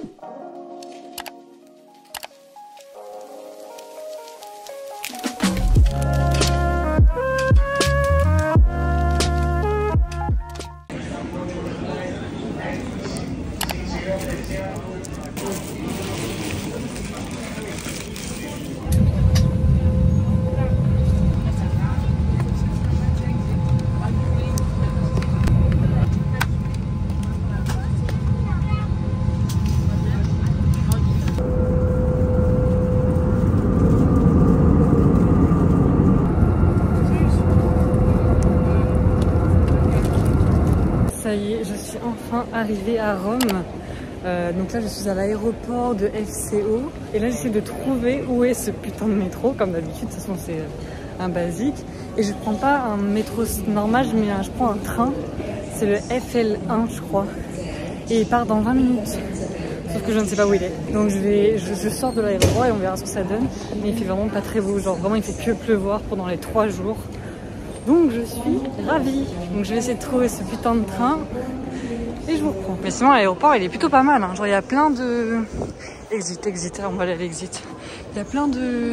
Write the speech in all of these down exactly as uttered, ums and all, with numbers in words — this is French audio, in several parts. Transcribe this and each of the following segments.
Ça y est, je suis enfin arrivée à Rome. Euh, donc là, je suis à l'aéroport de F C O. Et là, j'essaie de trouver où est ce putain de métro. Comme d'habitude, de toute façon, c'est un basique. Et je prends pas un métro normal, mais je prends un train. C'est le F L un, je crois. Et il part dans vingt minutes. Sauf que je ne sais pas où il est. Donc je, vais, je, je sors de l'aéroport et on verra ce que ça donne. Mais il fait vraiment pas très beau. Genre vraiment, il fait que pleuvoir pendant les trois jours. Donc je suis ravie. Donc je vais essayer de trouver ce putain de train et je vous reprends. Mais sinon l'aéroport il est plutôt pas mal, hein. Genre il y a plein de... Exit, exit, on va aller à l'exit. Il y a plein de...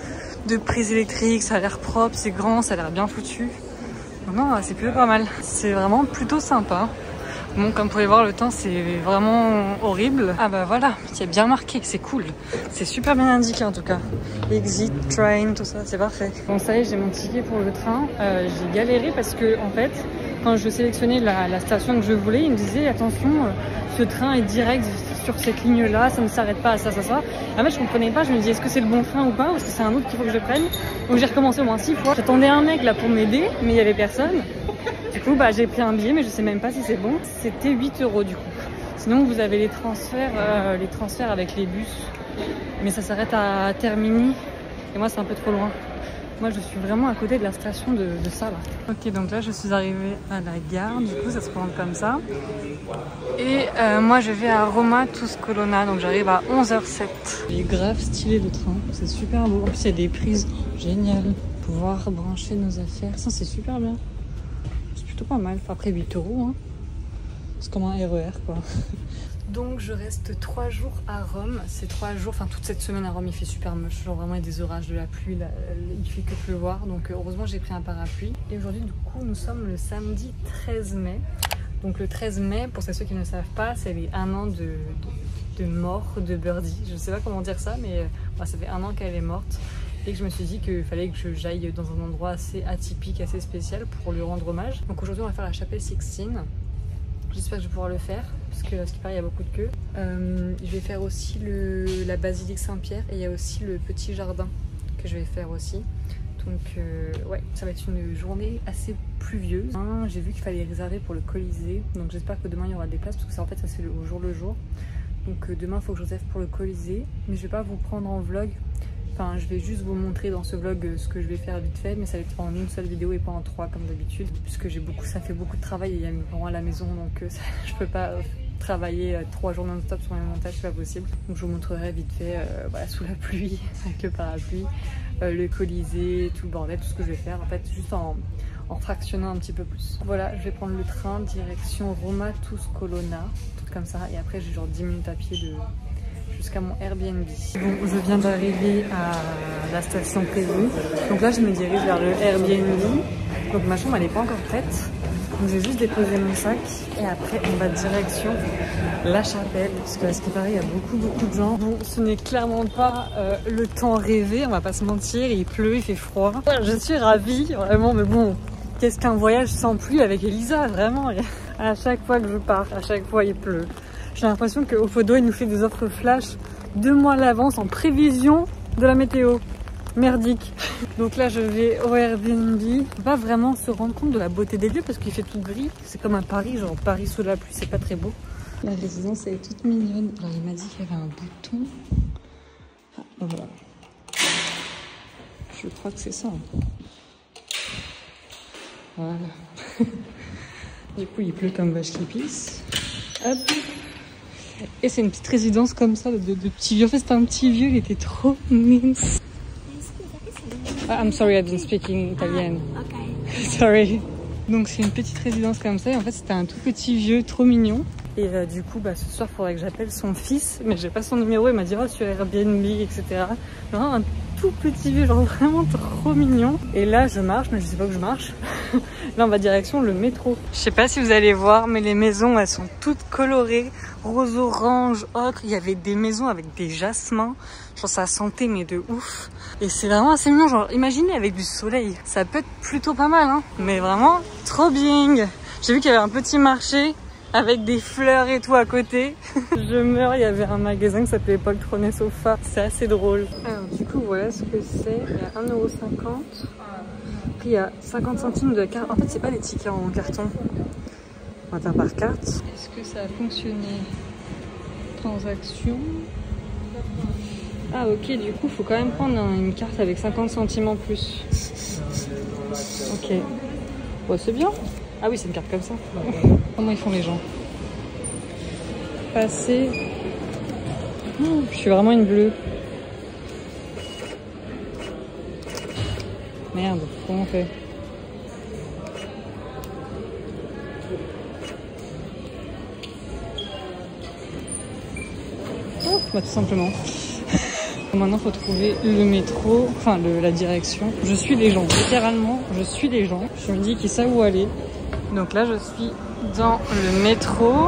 de prises électriques, ça a l'air propre, c'est grand, ça a l'air bien foutu. Donc non, c'est plutôt pas mal. C'est vraiment plutôt sympa. Bon, comme vous pouvez voir, le temps c'est vraiment horrible. Ah bah voilà, c'est bien marqué, c'est cool. C'est super bien indiqué en tout cas. Exit, train, tout ça, c'est parfait. Bon, ça y est, j'ai mon ticket pour le train. Euh, j'ai galéré parce que, en fait, quand je sélectionnais la, la station que je voulais, il me disait attention, euh, ce train est direct sur cette ligne-là, ça ne s'arrête pas à ça, ça, ça. Et en fait, je comprenais pas, je me dis est-ce que c'est le bon train ou pas, ou est-ce que c'est un autre qu'il faut que je prenne. Donc j'ai recommencé au moins six fois. J'attendais un mec là pour m'aider, mais il y avait personne. Du coup, bah, j'ai pris un billet, mais je sais même pas si c'est bon. C'était huit euros du coup. Sinon, vous avez les transferts, euh, les transferts avec les bus. Mais ça s'arrête à Termini. Et moi, c'est un peu trop loin. Moi, je suis vraiment à côté de la station de, de ça, là. Ok, donc là, je suis arrivée à la gare. Du coup, ça se présente comme ça. Et euh, moi, je vais à Roma Tuscolana. Donc, j'arrive à onze heures zéro sept. Il est grave stylé, le train. C'est super beau. En plus, il y a des prises. Génial. Pouvoir brancher nos affaires. Ça, c'est super bien. C'est plutôt pas mal. Après huit euros, hein. C'est comme un R E R, quoi. Donc je reste trois jours à Rome. C'est trois jours, enfin toute cette semaine à Rome, il fait super moche. Genre vraiment il y a des orages, de la pluie, là, il fait que pleuvoir. Donc heureusement j'ai pris un parapluie. Et aujourd'hui du coup nous sommes le samedi treize mai. Donc le treize mai, pour ceux qui ne savent pas, c'est les un an de, de, de mort de Birdie. Je ne sais pas comment dire ça, mais bah, ça fait un an qu'elle est morte. Et que je me suis dit qu'il fallait que j'aille dans un endroit assez atypique, assez spécial pour lui rendre hommage. Donc aujourd'hui on va faire la chapelle Sixtine. J'espère que je vais pouvoir le faire, parce que à ce qui paraît il y a beaucoup de queues. Euh, je vais faire aussi le, la basilique Saint-Pierre et il y a aussi le petit jardin que je vais faire aussi. Donc euh, ouais, ça va être une journée assez pluvieuse. Hein, j'ai vu qu'il fallait réserver pour le Colisée, donc j'espère que demain il y aura des places, parce que ça en fait ça se fait au jour le jour. Donc euh, demain il faut que je réserve pour le Colisée, mais je vais pas vous prendre en vlog. Enfin, je vais juste vous montrer dans ce vlog ce que je vais faire vite fait, mais ça va être en une seule vidéo et pas en trois comme d'habitude, puisque j'ai beaucoup, ça fait beaucoup de travail et il y a mes parents à la maison, donc euh, ça, je peux pas euh, travailler euh, trois jours non-stop sur mes montages, c'est pas possible. Donc je vous montrerai vite fait, euh, voilà, sous la pluie, avec le parapluie, euh, le Colisée, tout le bordel, tout ce que je vais faire, en fait, juste en, en fractionnant un petit peu plus. Voilà, je vais prendre le train direction Roma Tuscolana, tout comme ça, et après j'ai genre dix minutes à pied de... jusqu'à mon Airbnb. Bon, je viens d'arriver à la station prévue. Donc là, je me dirige vers le Airbnb. Donc ma chambre, elle n'est pas encore prête. Donc j'ai juste déposé mon sac. Et après, on va direction la chapelle. Parce que à ce qui paraît, il y a beaucoup, beaucoup de gens. Bon, ce n'est clairement pas euh, le temps rêvé. On va pas se mentir. Il pleut, il fait froid. Je suis ravie, vraiment. Mais bon, qu'est-ce qu'un voyage sans pluie avec Elisa, vraiment. À chaque fois que je pars, à chaque fois, il pleut. J'ai l'impression que Opodo il nous fait des offres flash deux mois à l'avance en prévision de la météo. Merdique. Donc là je vais au Airbnb. On peut pas vraiment se rendre compte de la beauté des lieux parce qu'il fait tout gris. C'est comme un Paris, genre Paris sous la pluie, c'est pas très beau. La résidence elle est toute mignonne. Alors il m'a dit qu'il y avait un bouton. Ah, voilà. Je crois que c'est ça. Voilà. Du coup il pleut comme vache qui pisse. Hop. Et c'est une petite résidence comme ça de, de, de petits vieux. En fait, c'était un petit vieux, il était trop mignon. I'm sorry, I don't speak in Italian. Ah, okay. Sorry. Donc c'est une petite résidence comme ça. Et en fait, c'était un tout petit vieux, trop mignon. Et euh, du coup, bah, ce soir, il faudrait que j'appelle son fils, mais j'ai pas son numéro. Il m'a dit oh, sur Airbnb, et cetera. Vraiment un tout petit vieux, genre vraiment trop mignon. Et là, je marche, mais je sais pas où je marche. Là, on va direction le métro. Je sais pas si vous allez voir, mais les maisons, elles sont toutes colorées, rose, orange, ocre. Il y avait des maisons avec des jasmins. Genre, ça sentait, mais de ouf. Et c'est vraiment assez mignon. Genre, imaginez avec du soleil. Ça peut être plutôt pas mal, hein. Mais vraiment, trop bien. J'ai vu qu'il y avait un petit marché avec des fleurs et tout à côté. Je meurs, il y avait un magasin qui s'appelait Paul Trôné Sofa. C'est assez drôle. Alors du coup, voilà ce que c'est. Il y a un euro cinquante. Puis il y a cinquante centimes de carte. En fait, c'est pas les tickets en carton. On va faire par carte. Est-ce que ça a fonctionné? Transaction. Ah ok, du coup, il faut quand même prendre une carte avec cinquante centimes en plus. Ok. Bon, c'est bien. Ah oui, c'est une carte comme ça. Comment ils font les gens? Passer. Oh, je suis vraiment une bleue. Merde, comment on fait? Oh, bah tout simplement. Maintenant, il faut trouver le métro, enfin le, la direction. Je suis les gens, littéralement, je suis les gens. Je me dis qu'ils savent où aller. Donc là, je suis dans le métro.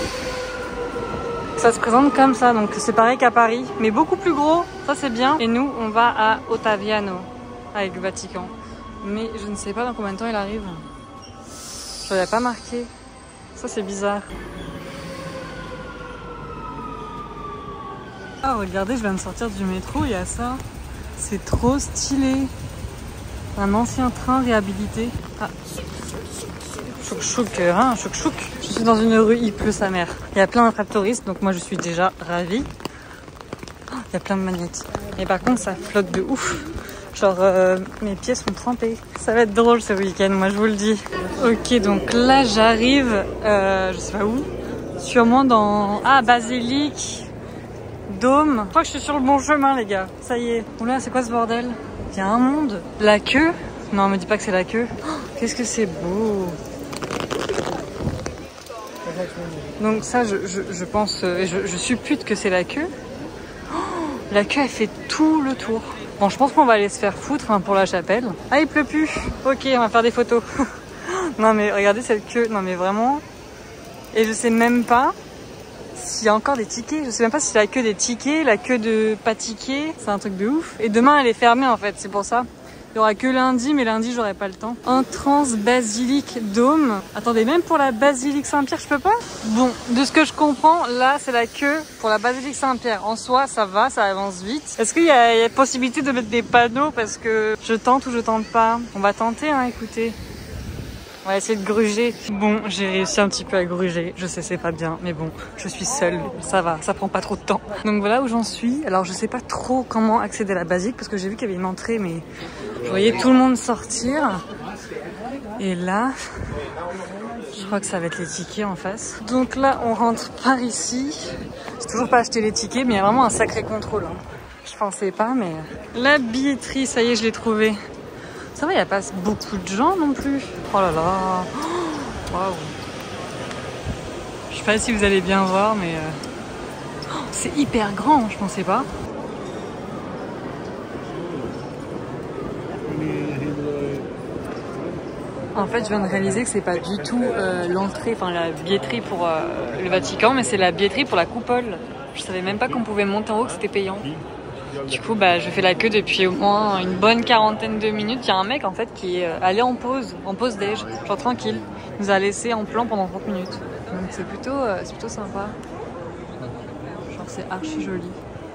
Ça se présente comme ça, donc c'est pareil qu'à Paris, mais beaucoup plus gros, ça c'est bien. Et nous, on va à Ottaviano, avec le Vatican. Mais je ne sais pas dans combien de temps il arrive. Je l'avais pas marqué. Ça c'est bizarre. Ah, regardez, je viens de sortir du métro, il y a ça. C'est trop stylé. Un ancien train réhabilité. Ah. Chouk chouk, hein, chouk chouk. Je suis dans une rue, il pleut sa mère. Il y a plein d'attrape-touristes, donc moi je suis déjà ravie. Oh, il y a plein de magnettes. Et par contre, ça flotte de ouf. Genre, euh, mes pieds sont trempés. Ça va être drôle ce week-end, moi je vous le dis. Ok, donc là j'arrive, euh, je sais pas où. Sûrement dans... Ah, Basilique, Dôme. Je crois que je suis sur le bon chemin, les gars. Ça y est. Oula, c'est quoi ce bordel? Il y a un monde. La queue? Non, me dis pas que c'est la queue. Oh, qu'est-ce que c'est beau. Donc ça, je, je, je pense, euh, je, je suppute que c'est la queue. Oh, la queue, elle fait tout le tour. Bon, je pense qu'on va aller se faire foutre hein, pour la chapelle. Ah, il pleut plus. Ok, on va faire des photos. Non mais regardez cette queue. Non mais vraiment. Et je sais même pas s'il y a encore des tickets. Je sais même pas si c'est la queue des tickets, la queue de pas tickets. C'est un truc de ouf. Et demain, elle est fermée en fait. C'est pour ça. Il y aura que lundi, mais lundi, j'aurai pas le temps. Entrance Basilique Dôme. Attendez, même pour la Basilique Saint-Pierre, je peux pas? Bon, de ce que je comprends, là, c'est la queue pour la Basilique Saint-Pierre. En soi, ça va, ça avance vite. Est-ce qu'il y, y a possibilité de mettre des panneaux? Parce que je tente ou je tente pas. On va tenter, hein, écoutez. On va essayer de gruger. Bon, j'ai réussi un petit peu à gruger. Je sais, c'est pas bien, mais bon, je suis seule. Ça va, ça prend pas trop de temps. Donc voilà où j'en suis. Alors, je sais pas trop comment accéder à la basilique parce que j'ai vu qu'il y avait une entrée, mais je voyais tout le monde sortir. Et là, je crois que ça va être les tickets en face. Donc là, on rentre par ici. J'ai toujours pas acheté les tickets, mais il y a vraiment un sacré contrôle. Hein. Je pensais pas, mais la billetterie, ça y est, je l'ai trouvée. Ça va, il n'y a pas beaucoup de gens non plus. Oh là là. Waouh. Je sais pas si vous allez bien voir, mais euh... oh, c'est hyper grand, je pensais pas. En fait, je viens de réaliser que c'est pas du tout euh, l'entrée, enfin la billetterie pour euh, le Vatican, mais c'est la billetterie pour la coupole. Je savais même pas qu'on pouvait monter en haut, que c'était payant. Du coup, bah, je fais la queue depuis au moins une bonne quarantaine de minutes. Il y a un mec en fait qui est allé en pause, en pause déj, genre tranquille. Il nous a laissé en plan pendant trente minutes. Donc c'est plutôt, euh, c'est plutôt sympa. Genre c'est archi joli.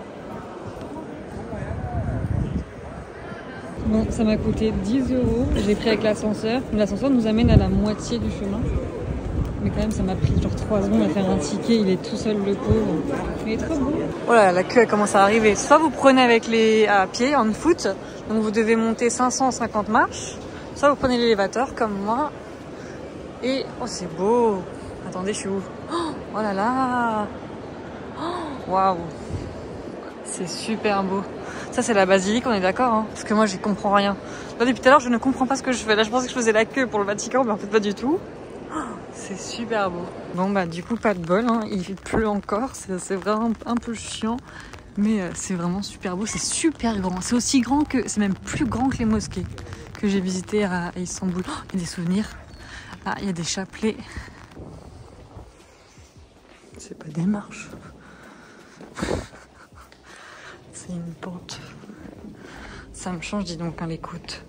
Bon, ça m'a coûté dix euros. J'ai pris avec l'ascenseur. L'ascenseur nous amène à la moitié du chemin. Mais quand même, ça m'a pris genre trois secondes à faire un ticket. Il est tout seul, le pauvre. Il est trop beau. Voilà, la queue elle commence à arriver. Soit vous prenez avec les à pied, en foot. Donc vous devez monter cinq cent cinquante marches. Soit vous prenez l'élévateur comme moi. Et oh, c'est beau. Attendez, je suis où? Oh là là. Waouh. C'est super beau. Ça, c'est la basilique, on est d'accord, hein? Parce que moi, j'y comprends rien. Là, depuis tout à l'heure, je ne comprends pas ce que je fais. Là, je pensais que je faisais la queue pour le Vatican, mais en fait, pas du tout. C'est super beau. Bon bah du coup pas de bol, hein. Il pleut encore, c'est vraiment un peu chiant. Mais euh, c'est vraiment super beau, c'est super grand. C'est aussi grand que, c'est même plus grand que les mosquées que j'ai visitées à, à Istanbul. Oh, il y a des souvenirs. Ah, il y a des chapelets. C'est pas des marches. C'est une pente. Ça me change, dis donc, à l'écoute.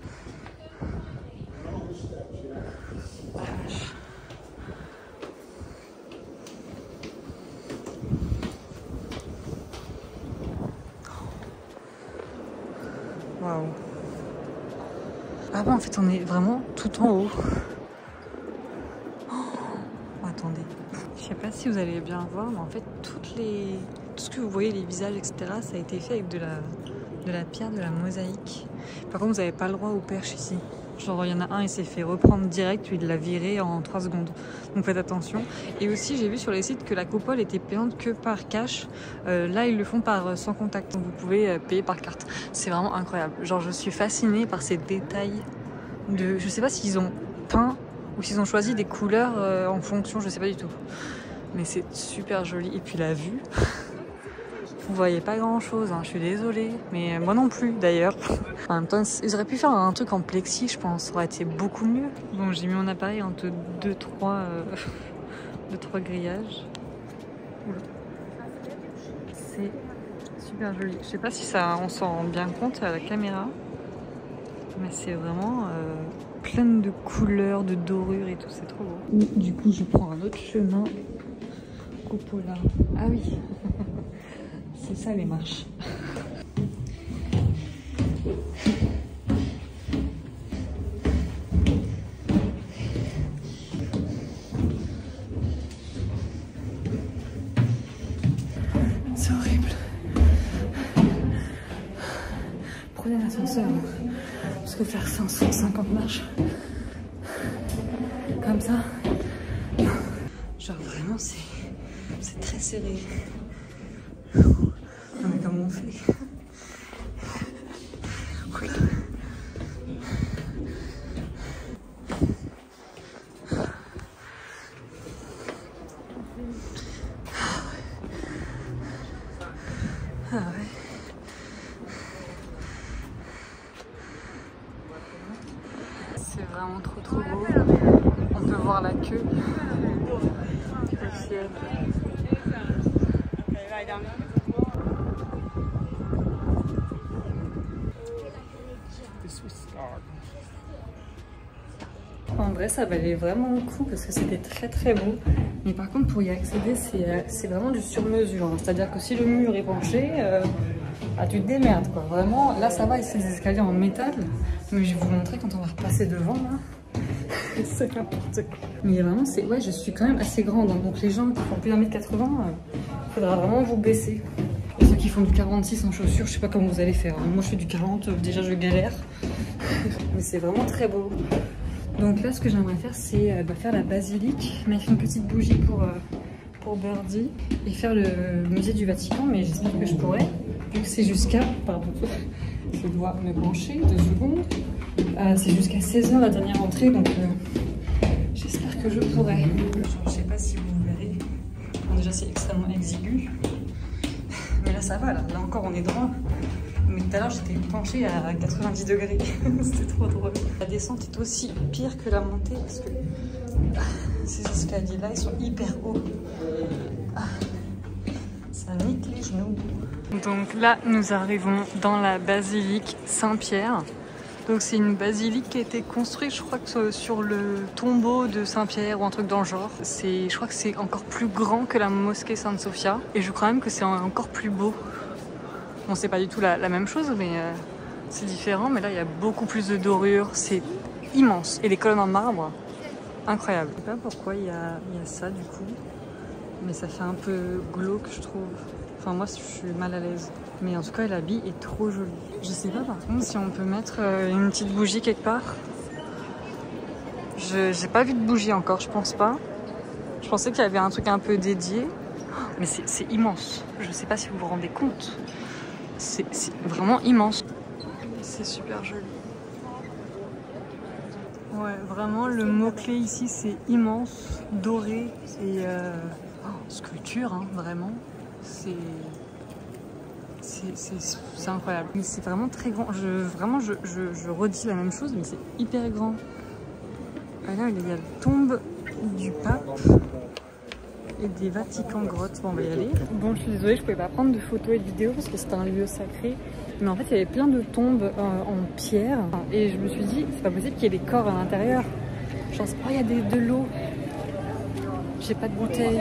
Waouh. Ah bah en fait on est vraiment tout en haut. Oh, attendez. Je sais pas si vous allez bien voir, mais en fait toutes les... tout ce que vous voyez, les visages, et cetera, ça a été fait avec de la, de la pierre, de la mosaïque. Par contre vous n'avez pas le droit aux perches ici. Genre il y en a un, il s'est fait reprendre direct, puis il l'a viré en trois secondes. Donc faites attention. Et aussi j'ai vu sur les sites que la coupole était payante que par cash. Euh, là ils le font par euh, sans contact, donc vous pouvez euh, payer par carte. C'est vraiment incroyable. Genre je suis fascinée par ces détails de... Je sais pas s'ils ont peint ou s'ils ont choisi des couleurs euh, en fonction, je sais pas du tout. Mais c'est super joli. Et puis la vue... Vous voyez pas grand chose, hein, je suis désolée, mais moi non plus d'ailleurs. En même temps, ils auraient pu faire un truc en plexi, je pense, ça aurait été beaucoup mieux. Bon, j'ai mis mon appareil entre deux trois euh, grillages. C'est super joli. Je sais pas si ça, on s'en rend bien compte à la caméra, mais c'est vraiment euh, plein de couleurs, de dorures et tout, c'est trop beau. Du coup, je prends un autre chemin. Cupola. Ah oui. C'est ça les marches. C'est horrible. Prenez l'ascenseur. Parce que faire cinq cent cinquante marches comme ça, genre vraiment c'est c'est très serré. Non mais comment on fait? Oula. Ah ouais. C'est vraiment trop trop beau. On peut voir la queue. Le ciel. En vrai, ça valait vraiment le coup parce que c'était très très beau. Mais par contre, pour y accéder, c'est vraiment du sur-mesure. Hein. C'est-à-dire que si le mur est penché, euh, ah, tu te démerdes quoi. Vraiment, là ça va, ici des escaliers en métal. Mais je vais vous montrer quand on va repasser devant là. C'est n'importe quoi. Mais vraiment, c'est ouais, je suis quand même assez grande. Hein. Donc les gens qui font plus d'un mètre quatre-vingts, il faudra vraiment vous baisser. Et ceux qui font du quarante-six en chaussures, je sais pas comment vous allez faire. Hein. Moi je fais du quarante, déjà je galère. Mais c'est vraiment très beau. Donc là, ce que j'aimerais faire, c'est euh, bah, faire la basilique, mettre une petite bougie pour, euh, pour Birdie et faire le musée du Vatican, mais j'espère que je pourrai, vu que c'est jusqu'à... Pardon, je dois me pencher, deux secondes. Euh, c'est jusqu'à seize heures la dernière entrée, donc euh, j'espère que je pourrai. Je sais pas si vous verrez. Bon, déjà, c'est extrêmement exigu. Mais là, ça va, là, là encore, on est droit. Mais tout à l'heure, j'étais penchée à quatre-vingt-dix degrés. C'était trop drôle. La descente est aussi pire que la montée parce que ah, ces escaliers-là, ils sont hyper hauts. Ah, ça nique les genoux. Donc là, nous arrivons dans la basilique Saint-Pierre. Donc c'est une basilique qui a été construite, je crois que sur le tombeau de Saint-Pierre ou un truc dans le genre. Je crois que c'est encore plus grand que la mosquée Sainte-Sophia. Et je crois même que c'est encore plus beau. Bon, c'est pas du tout la, la même chose, mais euh, c'est différent. Mais là, il y a beaucoup plus de dorures. C'est immense. Et les colonnes en marbre, incroyable. Je sais pas pourquoi il y a, il y a ça du coup. Mais ça fait un peu glauque, je trouve. Enfin, moi, je suis mal à l'aise. Mais en tout cas, l'habit est trop joli. Je sais pas par contre si on peut mettre euh, une petite bougie quelque part. Je j'ai pas vu de bougie encore, je pense pas. Je pensais qu'il y avait un truc un peu dédié. Mais c'est immense. Je sais pas si vous vous rendez compte. C'est vraiment immense. C'est super joli. Ouais, vraiment, le mot-clé ici, c'est immense, doré et euh, oh, sculpture, hein, vraiment. C'est c'est incroyable. Mais c'est vraiment très grand. Je, vraiment, je, je, je redis la même chose, mais c'est hyper grand. Et là, il y a la tombe du pape et des Vatican grottes. Bon, on va y aller. Bon, je suis désolée, je pouvais pas prendre de photos et de vidéos parce que c'était un lieu sacré. Mais en fait, il y avait plein de tombes euh, en pierre. Et je me suis dit, c'est pas possible qu'il y ait des corps à l'intérieur. Genre, oh, il y a des, de l'eau. J'ai pas de bouteille.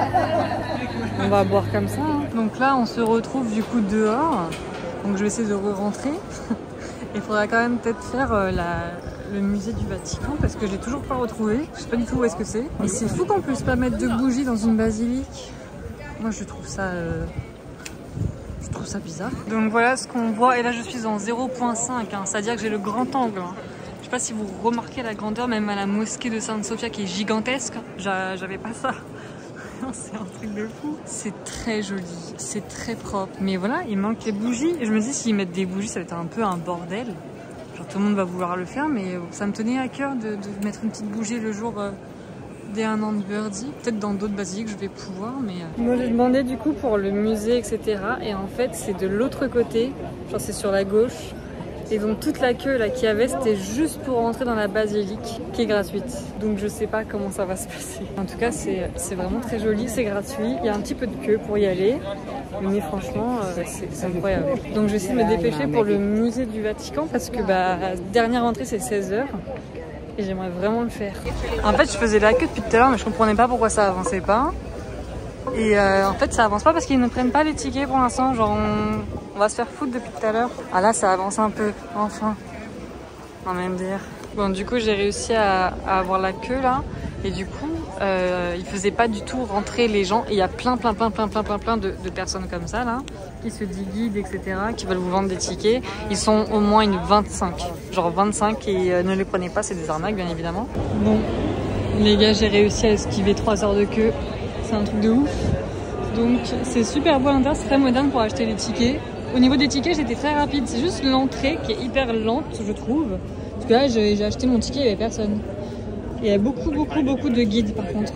On va boire comme ça. Hein. Donc là, on se retrouve du coup dehors. Donc je vais essayer de re-rentrer. Il faudra quand même peut-être faire euh, la, le musée du Vatican parce que je l'ai toujours pas retrouvé. Je sais pas du tout où est-ce que c'est. Et c'est fou qu'on puisse pas mettre de bougies dans une basilique. Moi, je trouve ça... Euh... Je trouve ça bizarre. Donc voilà ce qu'on voit. Et là, je suis en zéro virgule cinq. Hein. C'est-à-dire que j'ai le grand angle. Hein. Je sais pas si vous remarquez la grandeur, même à la mosquée de Sainte Sophia qui est gigantesque. J'avais pas ça. C'est un truc de fou. C'est très joli, c'est très propre. Mais voilà, il manque les bougies. Et je me dis, s'ils mettent des bougies, ça va être un peu un bordel. Genre tout le monde va vouloir le faire, mais ça me tenait à cœur de, de mettre une petite bougie le jour euh, des un an de Birdie. Peut-être dans d'autres basiliques, je vais pouvoir, mais... Euh... Moi, j'ai demandé du coup pour le musée, et cetera. Et en fait, c'est de l'autre côté. Genre, c'est sur la gauche. Et donc toute la queue là qu'il y avait, c'était juste pour rentrer dans la basilique qui est gratuite. Donc je sais pas comment ça va se passer. En tout cas, c'est vraiment très joli, c'est gratuit. Il y a un petit peu de queue pour y aller. Mais franchement, euh, c'est incroyable. Donc je vais essayer de me dépêcher pour le musée du Vatican parce que bah, dernière entrée c'est seize heures. Et j'aimerais vraiment le faire. En fait, je faisais la queue depuis tout à l'heure, mais je comprenais pas pourquoi ça avançait pas. Et euh, en fait, ça avance pas parce qu'ils ne prennent pas les tickets pour l'instant. Genre, on... on va se faire foutre depuis tout à l'heure. Ah là, ça avance un peu, enfin. On va même dire. Bon, du coup, j'ai réussi à, à avoir la queue là. Et du coup, euh, ils faisaient pas du tout rentrer les gens. Et il y a plein, plein, plein, plein, plein, plein, plein de, de personnes comme ça là, qui se disent guides, et cetera, qui veulent vous vendre des tickets. Ils sont au moins une vingt-cinq. Genre vingt-cinq et euh, ne les prenez pas, c'est des arnaques, bien évidemment. Bon, les gars, j'ai réussi à esquiver trois heures de queue. C'est un truc de ouf. Donc c'est super beau à l'intérieur, c'est très moderne pour acheter les tickets. Au niveau des tickets, j'étais très rapide. C'est juste l'entrée qui est hyper lente, je trouve. Parce que là, j'ai acheté mon ticket, il n'y avait personne. Et il y a beaucoup, beaucoup, beaucoup de guides par contre.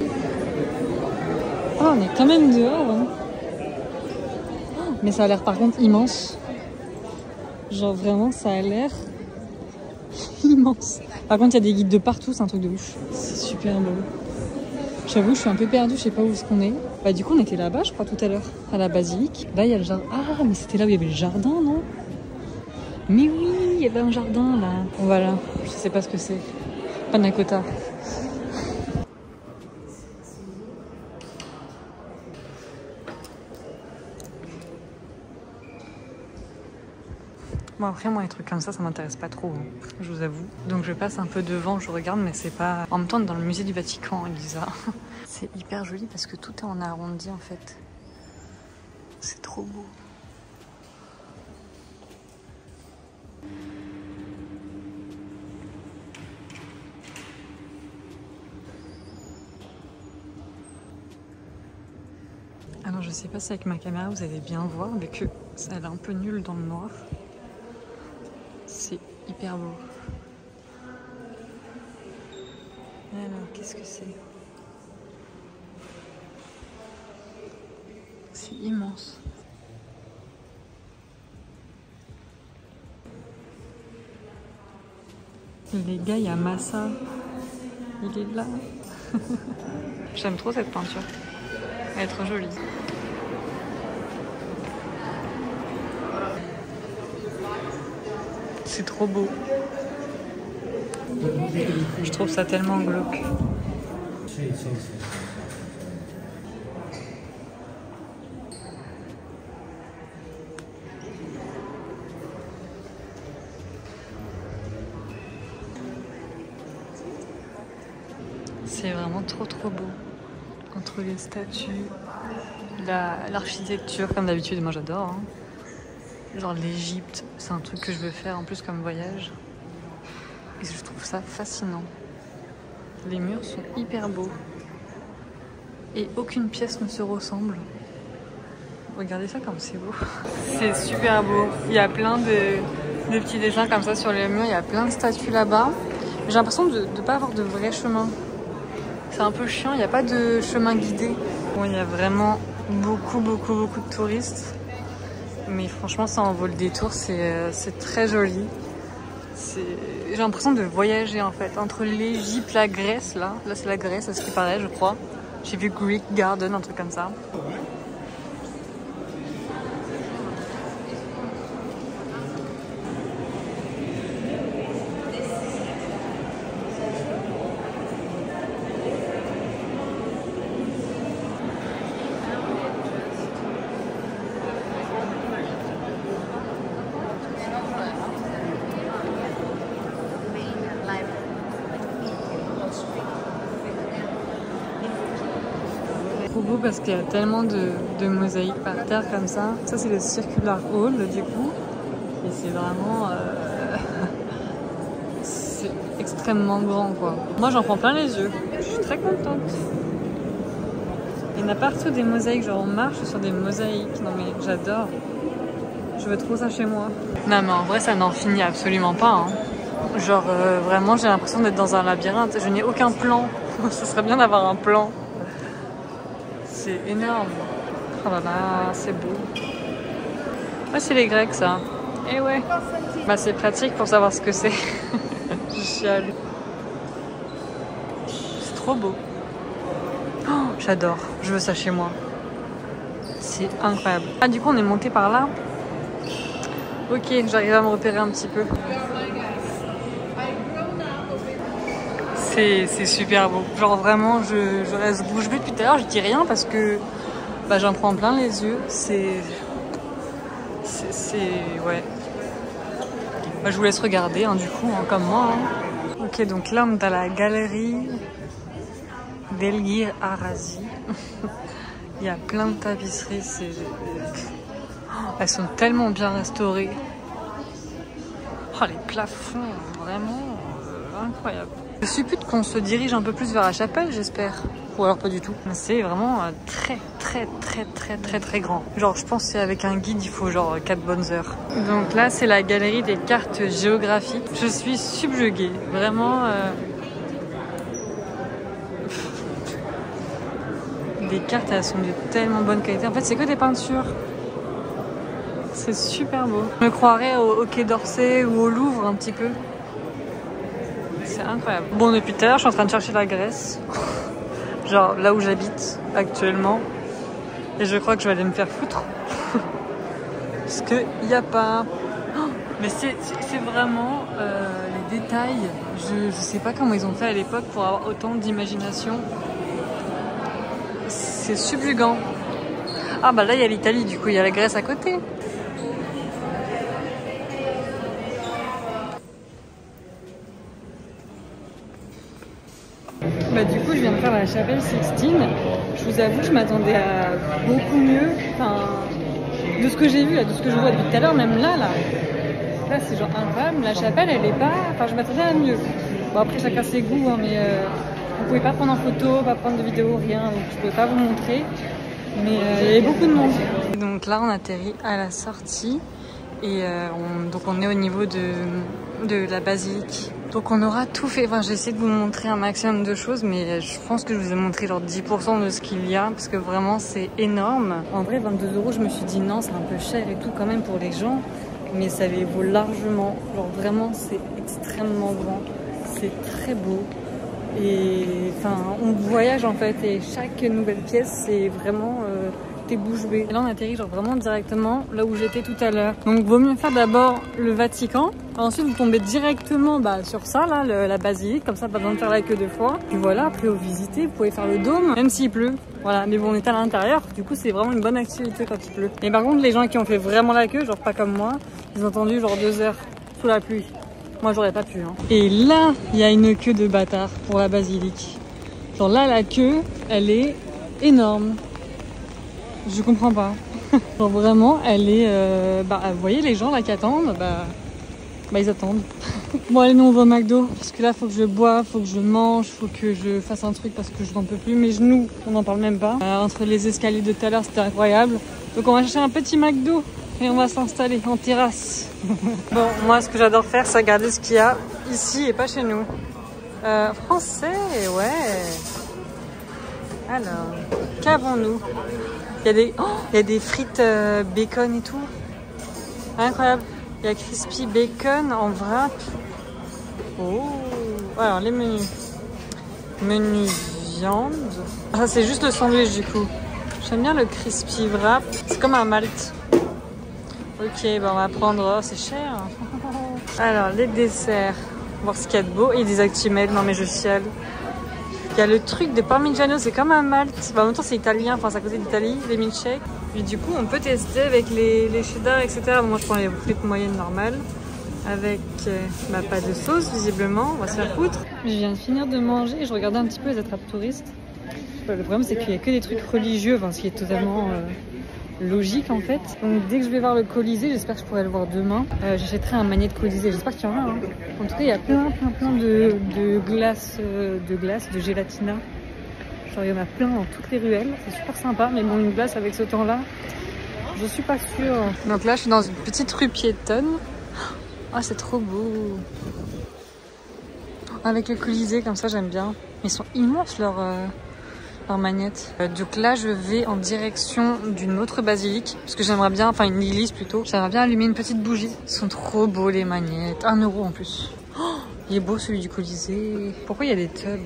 Oh, on est quand même dehors. Hein. Oh, mais ça a l'air par contre immense. Genre vraiment, ça a l'air immense. Par contre, il y a des guides de partout, c'est un truc de ouf. C'est super beau. J'avoue, je suis un peu perdue, je sais pas où est-ce qu'on est. Bah du coup, on était là-bas, je crois, tout à l'heure, à la basilique. Là, il y a le jardin. Ah, mais c'était là où il y avait le jardin, non? Mais oui, il y avait un jardin, là. Bon, voilà, je sais pas ce que c'est. Panna cotta. Bon après moi les trucs comme ça ça m'intéresse pas trop, hein, je vous avoue. Donc je passe un peu devant, je regarde mais c'est pas... En même temps on est dans le musée du Vatican, Elisa. C'est hyper joli parce que tout est en arrondi en fait. C'est trop beau. Alors je sais pas si avec ma caméra vous allez bien voir mais que ça a l'air un peu nul dans le noir. C'est hyper beau. Alors, qu'est-ce que c'est? C'est immense. Les gars, il y a Massa. Il est là. J'aime trop cette peinture. Elle est trop jolie. C'est trop beau. Je trouve ça tellement glauque. C'est vraiment trop trop beau. Entre les statues, l'architecture, la, comme d'habitude, moi j'adore. Hein. Genre l'Égypte, c'est un truc que je veux faire en plus comme voyage. Et je trouve ça fascinant. Les murs sont hyper beaux. Et aucune pièce ne se ressemble. Regardez ça comme c'est beau. C'est super beau. Il y a plein de, de petits dessins comme ça sur les murs. Il y a plein de statues là-bas. J'ai l'impression de ne pas avoir de vrai chemin. C'est un peu chiant, il n'y a pas de chemin guidé. Bon, il y a vraiment beaucoup, beaucoup, beaucoup de touristes. Mais franchement, ça en vaut le détour, c'est très joli. J'ai l'impression de voyager en fait. Entre l'Égypte, la Grèce, là. Là, c'est la Grèce, à ce qui paraît, je crois. J'ai vu Greek Garden, un truc comme ça. Beau parce qu'il y a tellement de, de mosaïques par terre comme ça. Ça c'est le Circular Hall du coup et c'est vraiment euh... c'est extrêmement grand quoi. Moi j'en prends plein les yeux, je suis très contente. Il y en a partout des mosaïques, genre on marche sur des mosaïques. Non mais j'adore, je veux trop ça chez moi. Non mais en vrai ça n'en finit absolument pas hein. Genre euh, vraiment j'ai l'impression d'être dans un labyrinthe, je n'ai aucun plan. Ce serait bien d'avoir un plan. C'est énorme. Oh là là, c'est beau. Ah, c'est les Grecs, ça. Eh ouais. Bah, c'est pratique pour savoir ce que c'est. Je chiale. C'est trop beau. Oh, j'adore. Je veux ça chez moi. C'est incroyable. Ah, du coup, on est monté par là. Ok, j'arrive à me repérer un petit peu. C'est super beau. Genre vraiment, je, je reste bouche bée depuis tout à l'heure. Je dis rien parce que bah, j'en prends plein les yeux. C'est... C'est... Ouais. Bah, je vous laisse regarder, hein, du coup, hein, comme moi. Hein. Ok, donc là, on est à la galerie d'Elgir Arazi. Il y a plein de tapisseries. C'est... Elles sont tellement bien restaurées. Oh, les plafonds, vraiment euh, incroyable. Je suppute qu'on se dirige un peu plus vers la chapelle, j'espère. Ou alors pas du tout. C'est vraiment euh, très, très, très, très, très, très grand. Genre, je pense que c'est avec un guide, il faut genre quatre bonnes heures. Donc là, c'est la galerie des cartes géographiques. Je suis subjuguée. Vraiment... Euh... Les cartes, elles sont de tellement bonne qualité. En fait, c'est que des peintures. C'est super beau. Je me croirais au, au Quai d'Orsay ou au Louvre un petit peu. C'est incroyable. Bon, depuis tout à l'heure, je suis en train de chercher la Grèce. Genre là où j'habite actuellement. Et je crois que je vais aller me faire foutre. Parce qu'il n'y a pas... Oh, mais c'est vraiment euh, les détails. Je ne sais pas comment ils ont fait à l'époque pour avoir autant d'imagination. C'est subjugant. Ah bah là, il y a l'Italie, du coup, il y a la Grèce à côté. Bah, du coup, je viens de faire la chapelle Sixtine. Je vous avoue, je m'attendais à beaucoup mieux. Enfin, de ce que j'ai vu, là, de ce que je vois depuis tout à l'heure, même là, là, là c'est genre incroyable. La chapelle, elle est pas. Enfin, je m'attendais à mieux. Bon, après, chacun ses goûts, hein, mais euh, vous pouvez pas prendre en photo, pas prendre de vidéo, rien. Donc, je peux pas vous montrer. Mais euh, il y avait beaucoup de monde. Donc là, on atterrit à la sortie. Et euh, on, donc, on est au niveau de, de la basilique. Donc on aura tout fait, enfin j'ai essayé de vous montrer un maximum de choses, mais je pense que je vous ai montré genre dix pour cent de ce qu'il y a, parce que vraiment c'est énorme. En vrai vingt-deux euros, je me suis dit non, c'est un peu cher et tout quand même pour les gens, mais ça les vaut largement. Genre vraiment c'est extrêmement grand, c'est très beau. Et enfin on voyage en fait, et chaque nouvelle pièce c'est vraiment... Euh, bouche bée. Et là on atterrit genre vraiment directement là où j'étais tout à l'heure. Donc vaut mieux faire d'abord le Vatican. Ensuite vous tombez directement bah, sur ça là, le, la basilique, comme ça pas besoin de faire la queue deux fois. Puis voilà, après vous visitez, vous pouvez faire le dôme, même s'il pleut. Voilà, mais bon on est à l'intérieur, du coup c'est vraiment une bonne activité quand il pleut. Et par contre les gens qui ont fait vraiment la queue, genre pas comme moi, ils ont attendu genre deux heures sous la pluie. Moi j'aurais pas pu. Hein. Et là il y a une queue de bâtard pour la basilique. Genre là la queue, elle est énorme. Je comprends pas. Genre vraiment, elle est... Euh, bah, vous voyez les gens là qui attendent, bah, bah ils attendent. Bon allez, nous on va au McDo, parce que là faut que je boive, faut que je mange, faut que je fasse un truc parce que je n'en peux plus. Mes genoux, on n'en parle même pas. Euh, entre les escaliers de tout à l'heure, c'était incroyable. Donc on va chercher un petit McDo et on va s'installer en terrasse. Bon, moi ce que j'adore faire, c'est regarder ce qu'il y a ici et pas chez nous. Euh, français, ouais. Alors, qu'avons-nous? Il y a des, oh, il y a des frites euh, bacon et tout. Incroyable. Il y a crispy bacon en wrap. Oh. Alors, les menus. Menu viande. Ah, ça, c'est juste le sandwich du coup. J'aime bien le crispy wrap. C'est comme un malt. Ok, bah on va prendre. Oh, c'est cher. Alors, les desserts. Voir ce qu'il y a de beau. Et des Actimel. Non, mais je chiale. Il y a le truc de Parmigiano. C'est comme un malt. Bah, en même temps, c'est italien. Enfin, c'est à côté d'Italie. Les milkshakes. Puis du coup, on peut tester avec les, les cheddar, et cetera. Moi, je prends les frites moyennes normales. Avec euh, bah, pas de sauce, visiblement. On va se faire foutre. Je viens de finir de manger et je regardais un petit peu les attrapes touristes. Le problème, c'est qu'il n'y a que des trucs religieux, enfin, ce qui est totalement euh, logique en fait. Donc, dès que je vais voir le Colisée, j'espère que je pourrai le voir demain. Euh, J'achèterai un magnet de Colisée. J'espère qu'il y en a. Hein. En tout cas, il y a plein, plein, plein de, de glaces, euh, de glace, de gelatina. Genre, il y en a plein dans toutes les ruelles. C'est super sympa. Mais bon, une glace avec ce temps-là, je suis pas sûre. Donc là, je suis dans une petite rue piétonne. Ah, oh, c'est trop beau. Avec le Colisée, comme ça, j'aime bien. Ils sont immenses, leurs, euh, leurs magnettes. Euh, donc là, je vais en direction d'une autre basilique. Parce que j'aimerais bien, enfin une église plutôt. J'aimerais bien allumer une petite bougie. Ils sont trop beaux, les magnettes. Un euro en plus. Oh, il est beau, celui du Colisée. Pourquoi il y a des tubs?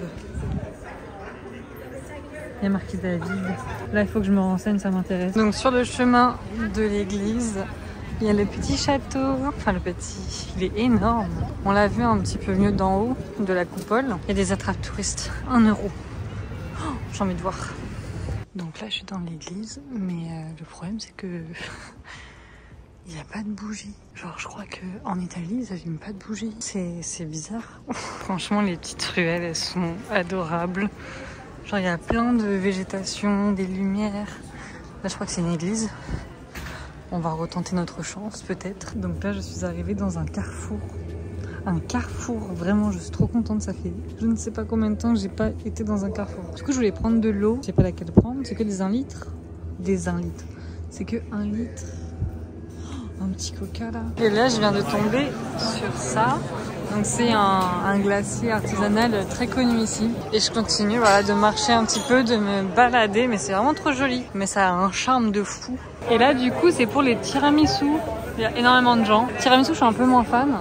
Il y a marqué David. Là, il faut que je me renseigne, ça m'intéresse. Donc, sur le chemin de l'église, il y a le petit château. Enfin, le petit, il est énorme. On l'a vu un petit peu mieux d'en haut, de la coupole. Il y a des attrapes touristes. Un euro. Oh, j'ai envie de voir. Donc là, je suis dans l'église, mais euh, le problème, c'est que il n'y a pas de bougie. Genre, je crois qu'en Italie, ils n'allument pas de bougie. C'est bizarre. Franchement, les petites ruelles, elles sont adorables. Genre, il y a plein de végétation, des lumières. Là, je crois que c'est une église. On va retenter notre chance, peut-être. Donc là, je suis arrivée dans un carrefour. Un carrefour, vraiment, je suis trop contente. Ça fait je ne sais pas combien de temps que j'ai pas été dans un carrefour. Du coup, je voulais prendre de l'eau. Je sais pas laquelle prendre. C'est que des un litre. Des un litre. C'est que un litre. Oh, un petit coca, là. Et là, je viens de tomber sur ça. Donc c'est un, un glacier artisanal très connu ici. Et je continue voilà, de marcher un petit peu, de me balader. Mais c'est vraiment trop joli. Mais ça a un charme de fou. Et là du coup c'est pour les tiramisu. Il y a énormément de gens. Tiramisu je suis un peu moins fan.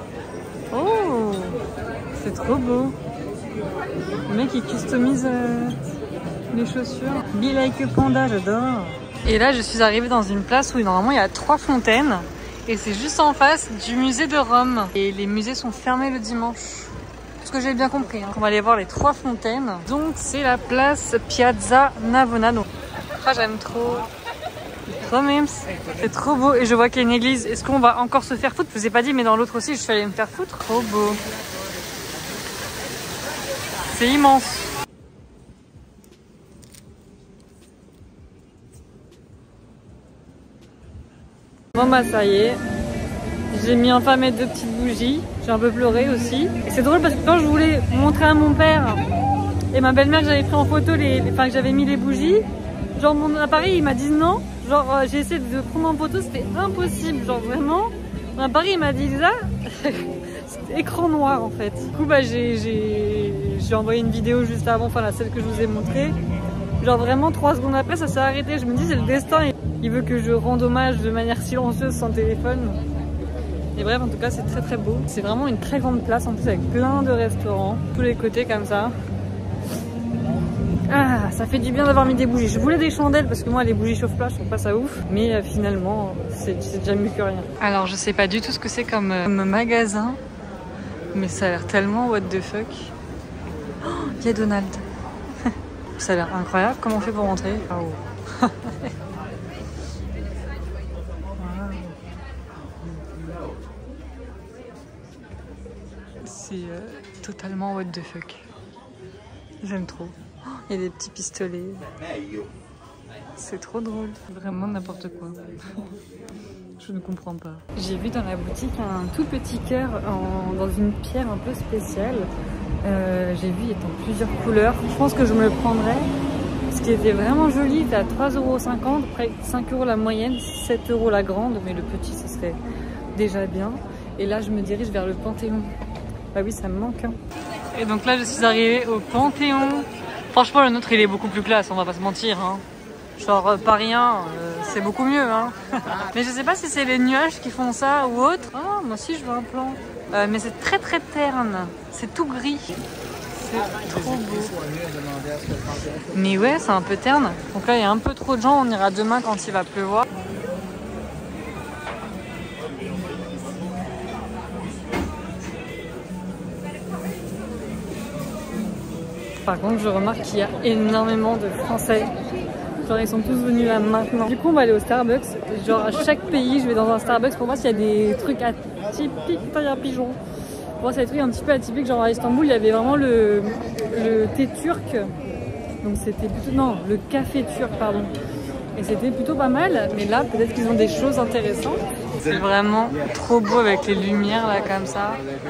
Oh, c'est trop beau. Le mec il customise euh, les chaussures. Be like a panda, j'adore. Et là je suis arrivée dans une place où normalement il y a trois fontaines. Et c'est juste en face du musée de Rome. Et les musées sont fermés le dimanche. Ce que j'ai bien compris. Hein. On va aller voir les trois fontaines. Donc c'est la place Piazza Navona. Donc, ah, j'aime trop. Trop mimes. C'est trop beau. Et je vois qu'il y a une église. Est-ce qu'on va encore se faire foutre? Je vous ai pas dit, mais dans l'autre aussi, je suis allée me faire foutre. Trop beau. C'est immense. Bon bah ça y est, j'ai mis enfin mes deux petites bougies, j'ai un peu pleuré aussi. Et c'est drôle parce que quand je voulais montrer à mon père et ma belle-mère que j'avais pris en photo, les, les, enfin que j'avais mis les bougies, genre mon appareil il m'a dit non, genre euh, j'ai essayé de prendre en photo, c'était impossible, genre vraiment. Mon appareil il m'a dit ça, c'était écran noir en fait. Du coup bah j'ai envoyé une vidéo juste avant, enfin la celle que je vous ai montrée. Genre vraiment trois secondes après ça s'est arrêté, je me dis c'est le destin. Il veut que je rende hommage de manière silencieuse sans téléphone. Et bref, en tout cas, c'est très très beau. C'est vraiment une très grande place en plus avec plein de restaurants. Tous les côtés comme ça. Ah, ça fait du bien d'avoir mis des bougies. Je voulais des chandelles parce que moi, les bougies chauffe-plat, je trouve pas ça ouf. Mais euh, finalement, c'est déjà mieux que rien. Alors, je sais pas du tout ce que c'est comme, euh, comme magasin. Mais ça a l'air tellement what the fuck. Oh, il y a Donald. Ça a l'air incroyable. Comment on fait pour rentrer? Oh. C'est euh, totalement what the fuck. J'aime trop. Il y a des petits pistolets. C'est trop drôle. Vraiment n'importe quoi. Je ne comprends pas. J'ai vu dans la boutique un tout petit cœur en, dans une pierre un peu spéciale. Euh, J'ai vu il est en plusieurs couleurs. Je pense que je me le prendrais. Ce qui était vraiment joli, c'était à trois euros cinquante, près cinq euros la moyenne, sept euros la grande. Mais le petit, ce serait déjà bien. Et là, je me dirige vers le Panthéon. Bah oui, ça me manque. Hein. Et donc là je suis arrivée au Panthéon. Franchement le nôtre il est beaucoup plus classe, on va pas se mentir hein. Genre euh, pas rien, euh, c'est beaucoup mieux hein. Mais je sais pas si c'est les nuages qui font ça ou autre. Ah moi aussi je veux un plan. Euh, mais c'est très très terne, c'est tout gris. C'est trop beau. Mais ouais c'est un peu terne. Donc là il y a un peu trop de gens, on ira demain quand il va pleuvoir. Par contre, je remarque qu'il y a énormément de Français. Genre, ils sont tous venus là maintenant. Du coup, on va aller au Starbucks. Genre, à chaque pays, je vais dans un Starbucks pour voir s'il y a des trucs atypiques. Putain, il y a un pigeon. Pour voir s'il y a des trucs un petit peu atypiques. Genre, à Istanbul, il y avait vraiment le, le thé turc. Donc, c'était plutôt. Non, le café turc, pardon. Et c'était plutôt pas mal. Mais là, peut-être qu'ils ont des choses intéressantes. C'est vraiment trop beau avec les lumières là, comme ça.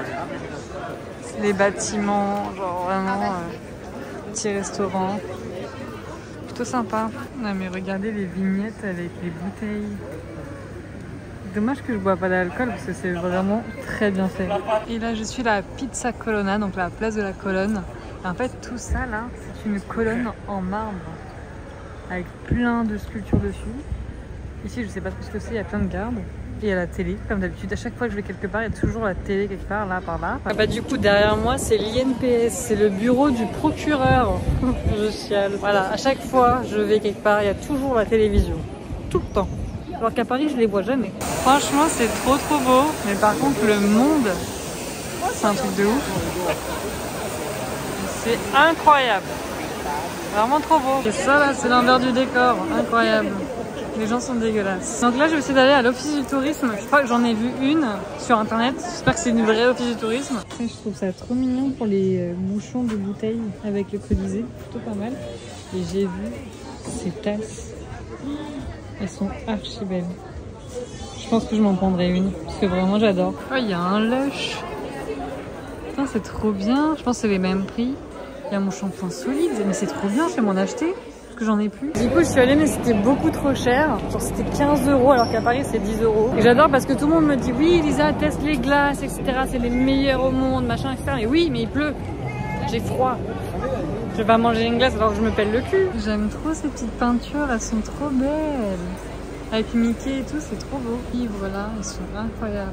Les bâtiments, genre vraiment. Euh... Petit restaurant, plutôt sympa. Non mais regardez les vignettes avec les bouteilles. Dommage que je bois pas d'alcool parce que c'est vraiment très bien fait. Et là je suis à la Pizza Colonna, donc la place de la colonne. Et en fait tout ça là, c'est une colonne en marbre avec plein de sculptures dessus. Ici je sais pas trop ce que c'est, il y a plein de gardes. Et à la télé, comme d'habitude, à chaque fois que je vais quelque part, il y a toujours la télé quelque part, là, par là. Ah bah du coup, derrière moi, c'est l'I N P S, c'est le bureau du procureur. Je chiale. Voilà, à chaque fois je vais quelque part, il y a toujours la télévision. Tout le temps. Alors qu'à Paris, je les vois jamais. Franchement, c'est trop trop beau. Mais par contre, le monde, c'est un truc de ouf. C'est incroyable. Vraiment trop beau. Et ça, là, c'est l'envers du décor. Incroyable. Les gens sont dégueulasses. Donc là, je vais essayer d'aller à l'office du tourisme. Je crois que j'en ai vu une sur internet. J'espère que c'est une vraie office du tourisme. Et je trouve ça trop mignon pour les euh, bouchons de bouteilles avec le Colisée. Plutôt pas mal. Et j'ai vu ces tasses. Elles sont archi belles. Je pense que je m'en prendrai une. Parce que vraiment, j'adore. Oh, il y a un Lush. Putain, c'est trop bien. Je pense que c'est les mêmes prix. Il y a mon shampoing solide. Mais c'est trop bien, je vais m'en acheter. Que j'en ai plus. Du coup je suis allée mais c'était beaucoup trop cher. Genre c'était quinze euros alors qu'à Paris c'est dix euros. Et j'adore parce que tout le monde me dit oui Lisa teste les glaces et cetera. C'est les meilleurs au monde machin et cetera. Et oui mais il pleut. J'ai froid. Je vais pas manger une glace alors que je me pèle le cul. J'aime trop ces petites peintures, elles sont trop belles. Avec Mickey et tout c'est trop beau. Et voilà, ils sont incroyables.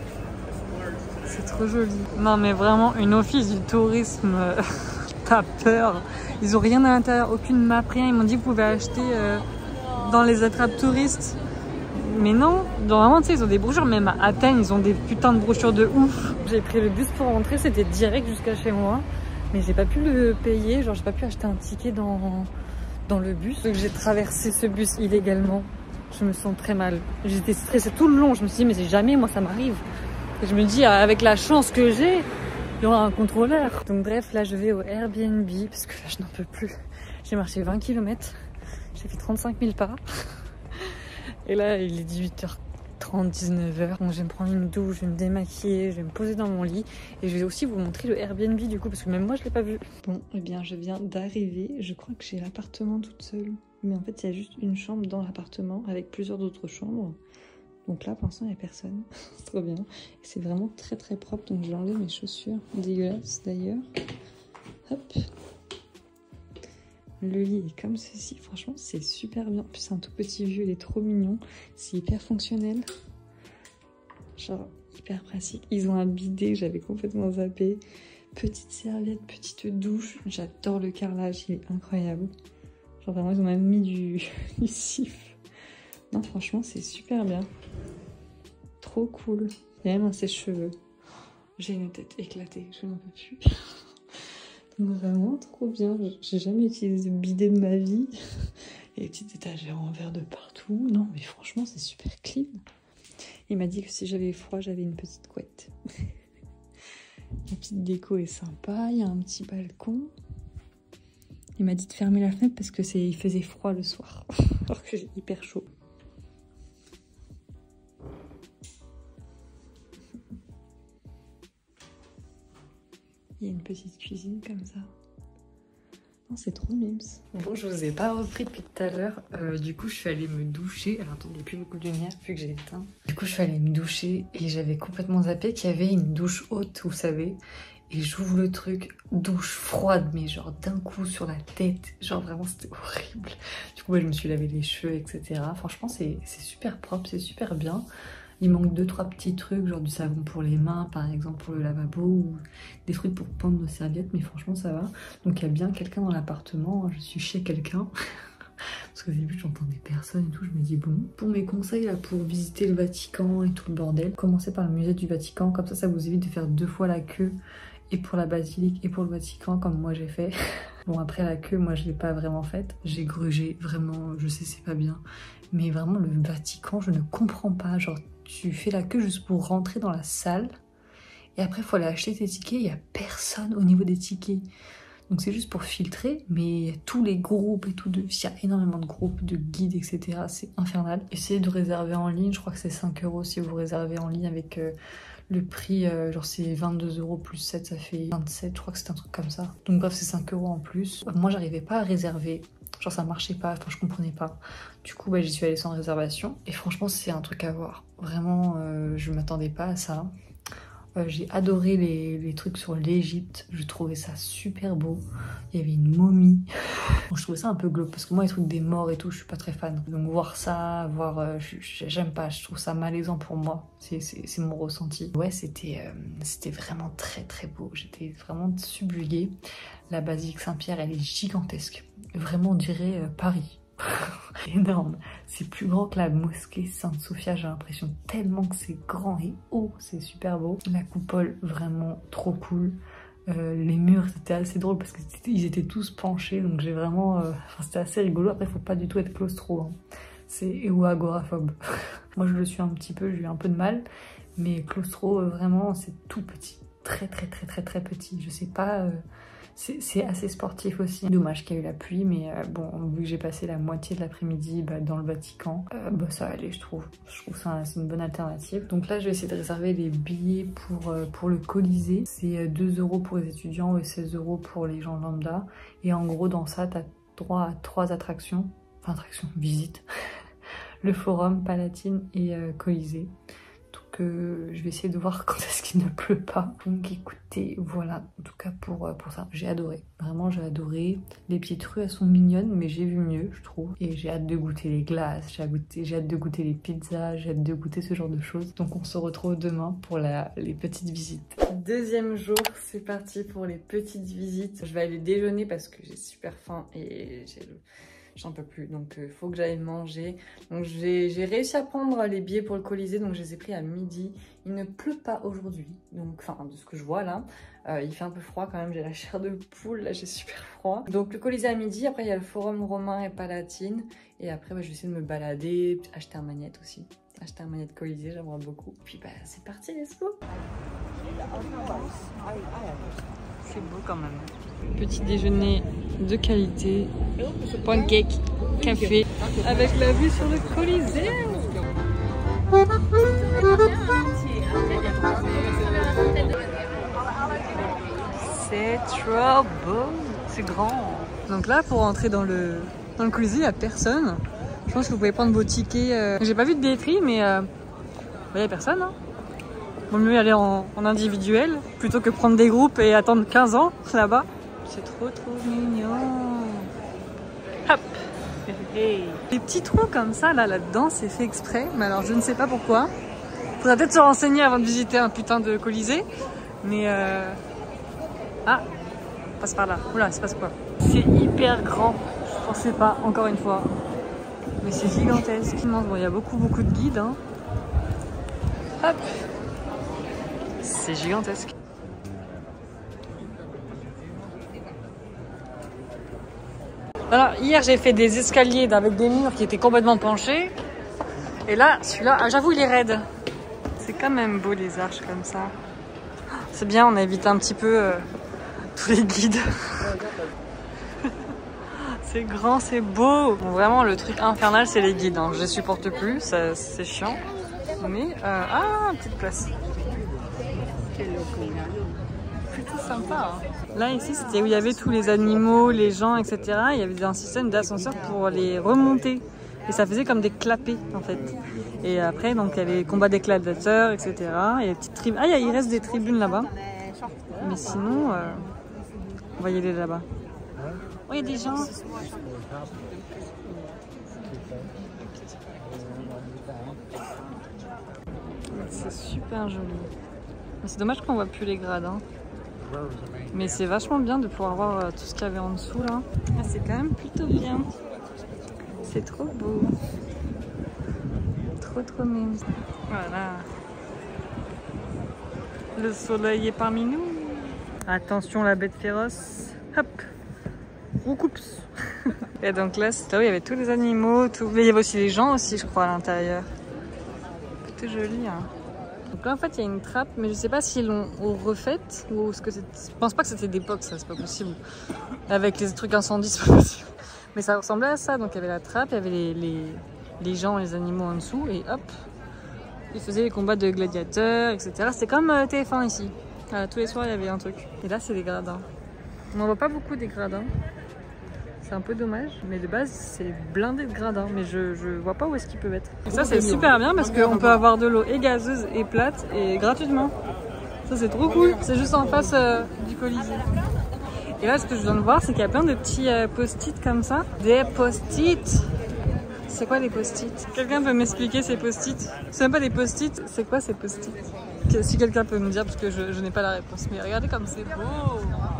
C'est trop joli. Non mais vraiment une office du tourisme. T'as peur. Ils ont rien à l'intérieur, aucune map, rien. Ils m'ont dit que vous pouvez acheter euh, dans les attrapes touristes. Mais non, genre vraiment tu sais ils ont des brochures, même à Athènes ils ont des putains de brochures de ouf. J'ai pris le bus pour rentrer, c'était direct jusqu'à chez moi. Mais j'ai pas pu le payer, genre j'ai pas pu acheter un ticket dans, dans le bus. Donc j'ai traversé ce bus illégalement. Je me sens très mal. J'étais stressée tout le long, je me suis dit mais c'est jamais moi ça m'arrive. Et je me dis avec la chance que j'ai, il y aura un contrôleur. Donc bref, là je vais au Airbnb parce que là je n'en peux plus. J'ai marché vingt kilomètres, j'ai fait trente-cinq mille pas. Et là il est dix-huit heures trente, dix-neuf heures. Donc je vais me prendre une douche, je vais me démaquiller, je vais me poser dans mon lit. Et je vais aussi vous montrer le Airbnb du coup parce que même moi je l'ai pas vu. Bon, et eh bien je viens d'arriver. Je crois que j'ai l'appartement toute seule. Mais en fait il y a juste une chambre dans l'appartement avec plusieurs autres chambres. Donc là, pour l'instant, il n'y a personne. C'est trop bien. Et c'est vraiment très très propre. Donc je vais enlever mes chaussures. Dégueulasses d'ailleurs. Hop. Le lit est comme ceci. Franchement, c'est super bien. En plus, c'est un tout petit vieux. Il est trop mignon. C'est hyper fonctionnel. Genre, hyper pratique. Ils ont un bidet. J'avais complètement zappé. Petite serviette, petite douche. J'adore le carrelage. Il est incroyable. Genre vraiment, ils ont même mis du, du sif. Non, franchement, c'est super bien. Trop cool. Il y a même un sèche-cheveux. J'ai une tête éclatée, je n'en peux plus. Donc vraiment trop bien. J'ai jamais utilisé le bidet de ma vie. Et les petites étagères en verre de partout. Non, mais franchement, c'est super clean. Il m'a dit que si j'avais froid, j'avais une petite couette. La petite déco est sympa. Il y a un petit balcon. Il m'a dit de fermer la fenêtre parce que c'est, il faisait froid le soir. Alors que j'ai hyper chaud. Il y a une petite cuisine comme ça. Non, c'est trop mimes. Bon, je vous ai pas repris depuis tout à l'heure. Euh, du coup, je suis allée me doucher. Alors, attendez, il n'y a plus beaucoup de lumière vu que j'ai éteint. Du coup, je suis allée me doucher et j'avais complètement zappé qu'il y avait une douche haute, vous savez. et j'ouvre le truc, douche froide, mais genre d'un coup sur la tête, genre vraiment c'était horrible. Du coup, bah, je me suis lavé les cheveux, et cetera. Franchement, c'est super propre, c'est super bien. Il manque deux trois petits trucs, genre du savon pour les mains, par exemple pour le lavabo, ou des trucs pour pendre nos serviettes, mais franchement ça va. Donc il y a bien quelqu'un dans l'appartement, je suis chez quelqu'un. Parce qu'au début j'entendais personne et tout, je me dis bon. Pour mes conseils là, pour visiter le Vatican et tout le bordel, commencez par le musée du Vatican, comme ça ça vous évite de faire deux fois la queue, et pour la basilique et pour le Vatican comme moi j'ai fait. Bon après la queue, moi je l'ai pas vraiment faite, j'ai grugé, vraiment, je sais c'est pas bien. Mais vraiment le Vatican, je ne comprends pas, genre tu fais la queue juste pour rentrer dans la salle, et après il faut aller acheter tes tickets, il n'y a personne au niveau des tickets. Donc c'est juste pour filtrer, mais tous les groupes et tout, de... il y a énormément de groupes, de guides, et cetera. C'est infernal. Essayez de réserver en ligne, je crois que c'est cinq euros si vous réservez en ligne avec euh, le prix, euh, genre c'est vingt-deux euros plus sept, ça fait vingt-sept, je crois que c'est un truc comme ça. Donc bref, c'est cinq euros en plus. Moi j'arrivais pas à réserver, genre ça marchait pas, enfin je comprenais pas. Du coup bah, j'y suis allée sans réservation, et franchement c'est un truc à voir. Vraiment, euh, je m'attendais pas à ça. Euh, j'ai adoré les, les trucs sur l'Égypte, je trouvais ça super beau. Il y avait une momie. Bon, je trouvais ça un peu glauque parce que moi les trucs des morts et tout, je suis pas très fan. Donc voir ça, voir, euh, j'aime pas, je trouve ça malaisant pour moi. C'est mon ressenti. Ouais, c'était euh, c'était vraiment très très beau. J'étais vraiment subjuguée. La basilique Saint-Pierre, elle est gigantesque. Vraiment, on dirait euh, Paris. Énorme, c'est plus grand que la mosquée Sainte-Sophia, j'ai l'impression, tellement que c'est grand et haut, c'est super beau. La coupole, vraiment trop cool. Euh, les murs, c'était assez drôle parce qu'ils étaient tous penchés, donc j'ai vraiment, euh, enfin, c'était assez rigolo. Après, faut pas du tout être claustro, hein. C'est ou agoraphobe. Moi je le suis un petit peu, j'ai eu un peu de mal, mais claustro, euh, vraiment c'est tout petit, très très très très très petit. Je sais pas, euh, c'est assez sportif aussi. Dommage qu'il y ait eu la pluie, mais euh, bon, vu que j'ai passé la moitié de l'après-midi bah, dans le Vatican, euh, bah, ça allait, je trouve. Je trouve ça c'est une bonne alternative. Donc là, je vais essayer de réserver les billets pour, euh, pour le Colisée. C'est deux euros pour les étudiants et seize euros pour les gens lambda. Et en gros, dans ça, tu as droit à trois attractions. Enfin, attractions, visites. Le Forum, Palatine et euh, Colisée. Donc euh, je vais essayer de voir quand est-ce qu'il ne pleut pas. Donc écoutez, voilà, en tout cas pour, euh, pour ça, j'ai adoré. Vraiment j'ai adoré. Les petites rues elles sont mignonnes, mais j'ai vu mieux je trouve. Et j'ai hâte de goûter les glaces, j'ai hâte, hâte de goûter les pizzas, j'ai hâte de goûter ce genre de choses. Donc on se retrouve demain pour la, les petites visites. Deuxième jour, c'est parti pour les petites visites. Je vais aller déjeuner parce que j'ai super faim et j'ai le... j'en peux plus, donc il euh, faut que j'aille manger. Donc j'ai réussi à prendre les billets pour le Colisée, donc je les ai pris à midi. Il ne pleut pas aujourd'hui, donc enfin de ce que je vois là. Euh, il fait un peu froid quand même, j'ai la chair de poule, là j'ai super froid. Donc le Colisée à midi, après il y a le Forum romain et Palatine. Et après bah, je vais essayer de me balader, acheter un magnète aussi. Acheter un magnète Colisée, j'aimerais beaucoup. Puis bah c'est parti, let's go. C'est beau quand même. Petit déjeuner de qualité, pancake, café, avec la vue sur le Colisée. C'est trop beau, c'est grand. Donc là, pour entrer dans le, dans le Colisée, il n'y a personne. Je pense que vous pouvez prendre vos tickets. Euh... J'ai pas vu de billetterie, mais il euh... n'y a personne. Hein. Vaut mieux aller en, en individuel plutôt que prendre des groupes et attendre quinze ans là-bas. C'est trop trop mignon. Hop. Hey. Les petits trous comme ça là là-dedans, c'est fait exprès, mais alors je ne sais pas pourquoi. Faudrait peut-être se renseigner avant de visiter un putain de Colisée. Mais euh... ah, on passe par là. Oula, il se passe quoi? C'est hyper grand. Je pensais pas, encore une fois. Mais c'est gigantesque. Bon, il y a beaucoup beaucoup de guides. Hein. Hop. C'est gigantesque. Alors hier j'ai fait des escaliers avec des murs qui étaient complètement penchés. Et là, celui-là, ah, j'avoue il est raide. C'est quand même beau les arches comme ça. C'est bien, on a évité un petit peu euh, tous les guides. C'est grand, c'est beau. Bon, vraiment le truc infernal c'est les guides. Hein. Je les supporte plus, c'est chiant. Mais, euh, ah, petite place. Plutôt sympa. Hein. Là, ici, c'était où il y avait tous les animaux, les gens, et cetera. Il y avait un système d'ascenseur pour les remonter. Et ça faisait comme des clapets, en fait. Et après, donc, il y avait les combats d'éclatateurs, et cetera. Il y a des petites tribunes. Ah, il reste des tribunes là-bas. Mais sinon, euh, on va y aller là-bas. Oh, il y a des gens. C'est super joli. C'est dommage qu'on voit plus les gradins. Mais c'est vachement bien de pouvoir voir euh, tout ce qu'il y avait en dessous là. Ah, c'est quand même plutôt bien. C'est trop beau. Trop trop mignon. Voilà. Le soleil est parmi nous. Attention la bête féroce. Hop. Roucoups. Et donc là, c'est là où il y avait tous les animaux. Tout... Mais il y avait aussi les gens aussi, je crois, à l'intérieur. Plutôt joli. Hein. Donc là, en fait, il y a une trappe, mais je sais pas s'ils l'ont refaite ou ce que c'est. Je pense pas que c'était d'époque, ça, c'est pas possible. Avec les trucs incendies, c'est pas possible. Mais ça ressemblait à ça. Donc il y avait la trappe, il y avait les, les, les gens, les animaux en dessous, et hop, ils faisaient les combats de gladiateurs, et cetera. C'était comme euh, T F un ici. Voilà, tous les soirs, il y avait un truc. Et là, c'est des gradins. On n'en voit pas beaucoup des gradins. C'est un peu dommage, mais de base c'est blindé de gradins, mais je, je vois pas où est-ce qu'ils peuvent être. Et ça c'est super bien parce qu'on peut avoir de l'eau et gazeuse et plate et gratuitement. Ça c'est trop cool, c'est juste en face euh, du Colisée. Et là ce que je viens de voir c'est qu'il y a plein de petits euh, post-it comme ça. Des post-it. C'est quoi des post-it? Quelqu'un peut m'expliquer ces post-it? C'est même pas des post-it, c'est quoi ces post-it? Si quelqu'un peut me dire parce que je, je n'ai pas la réponse. Mais regardez comme c'est beau.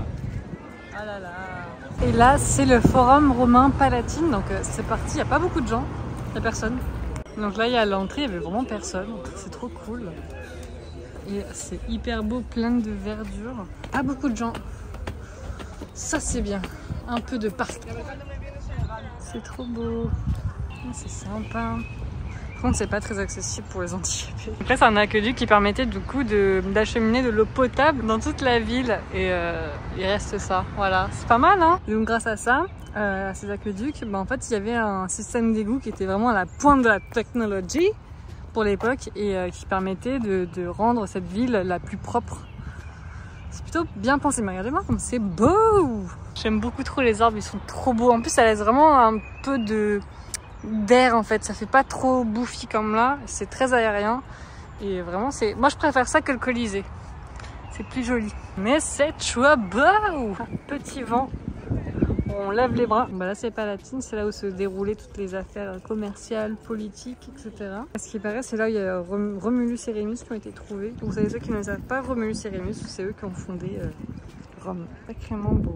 Ah là là. Et là, c'est le forum romain palatine, donc euh, c'est parti, il n'y a pas beaucoup de gens, il n'y a personne. Donc là, il y a l'entrée, il n'y avait vraiment personne, c'est trop cool. Et c'est hyper beau, plein de verdure. Pas beaucoup de gens. Ça, c'est bien. Un peu de parc. C'est trop beau. C'est sympa. Par contre, c'est pas très accessible pour les handicapés. Après, c'est un aqueduc qui permettait du coup d'acheminer de, de l'eau potable dans toute la ville. Et euh, il reste ça. Voilà, c'est pas mal, hein. Et donc, grâce à ça, euh, à ces aqueducs, bah, en fait, il y avait un système d'égout qui était vraiment à la pointe de la technologie pour l'époque et euh, qui permettait de, de rendre cette ville la plus propre. C'est plutôt bien pensé. Mais regardez-moi comme c'est beau. J'aime beaucoup trop les arbres, ils sont trop beaux. En plus, ça laisse vraiment un peu de d'air en fait, ça fait pas trop bouffi comme là, c'est très aérien et vraiment c'est, moi je préfère ça que le Colisée, c'est plus joli. Mais c'est trop beau. Petit vent, on lève les bras. Bah là c'est Palatine, c'est là où se déroulaient toutes les affaires commerciales, politiques, et cetera. À ce qui paraît, c'est là où il y a Romulus et Rémus qui ont été trouvés. Vous savez, ceux qui ne savent pas, Romulus et Rémus, c'est eux qui ont fondé euh, Rome. Sacrément beau.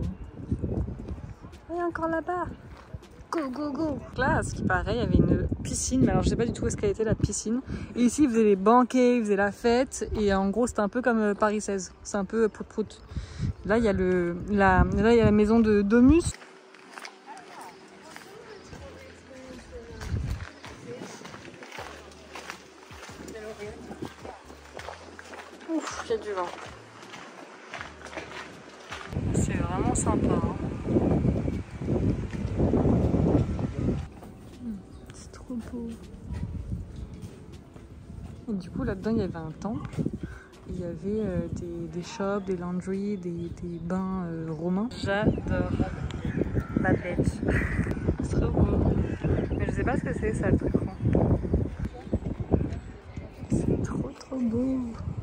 Et encore là-bas. Go, go, go. Là, à ce qui paraît, il y avait une piscine, mais alors je sais pas du tout où est-ce qu'elle était la piscine. Et ici, ils faisaient les banquets, ils faisaient la fête, et en gros, c'était un peu comme Paris seize. C'est un peu prout-prout. Là, il y a le, la, là, il y a la maison de Domus. Ouf, il y a du vent. C'est vraiment sympa. Hein. Beau. Et du coup là-dedans il y avait un temple, il y avait euh, des, des shops, des laundries, des, des bains euh, romains. J'adore la bête. C'est trop beau. Mais je sais pas ce que c'est ça le truc rond. C'est trop trop beau.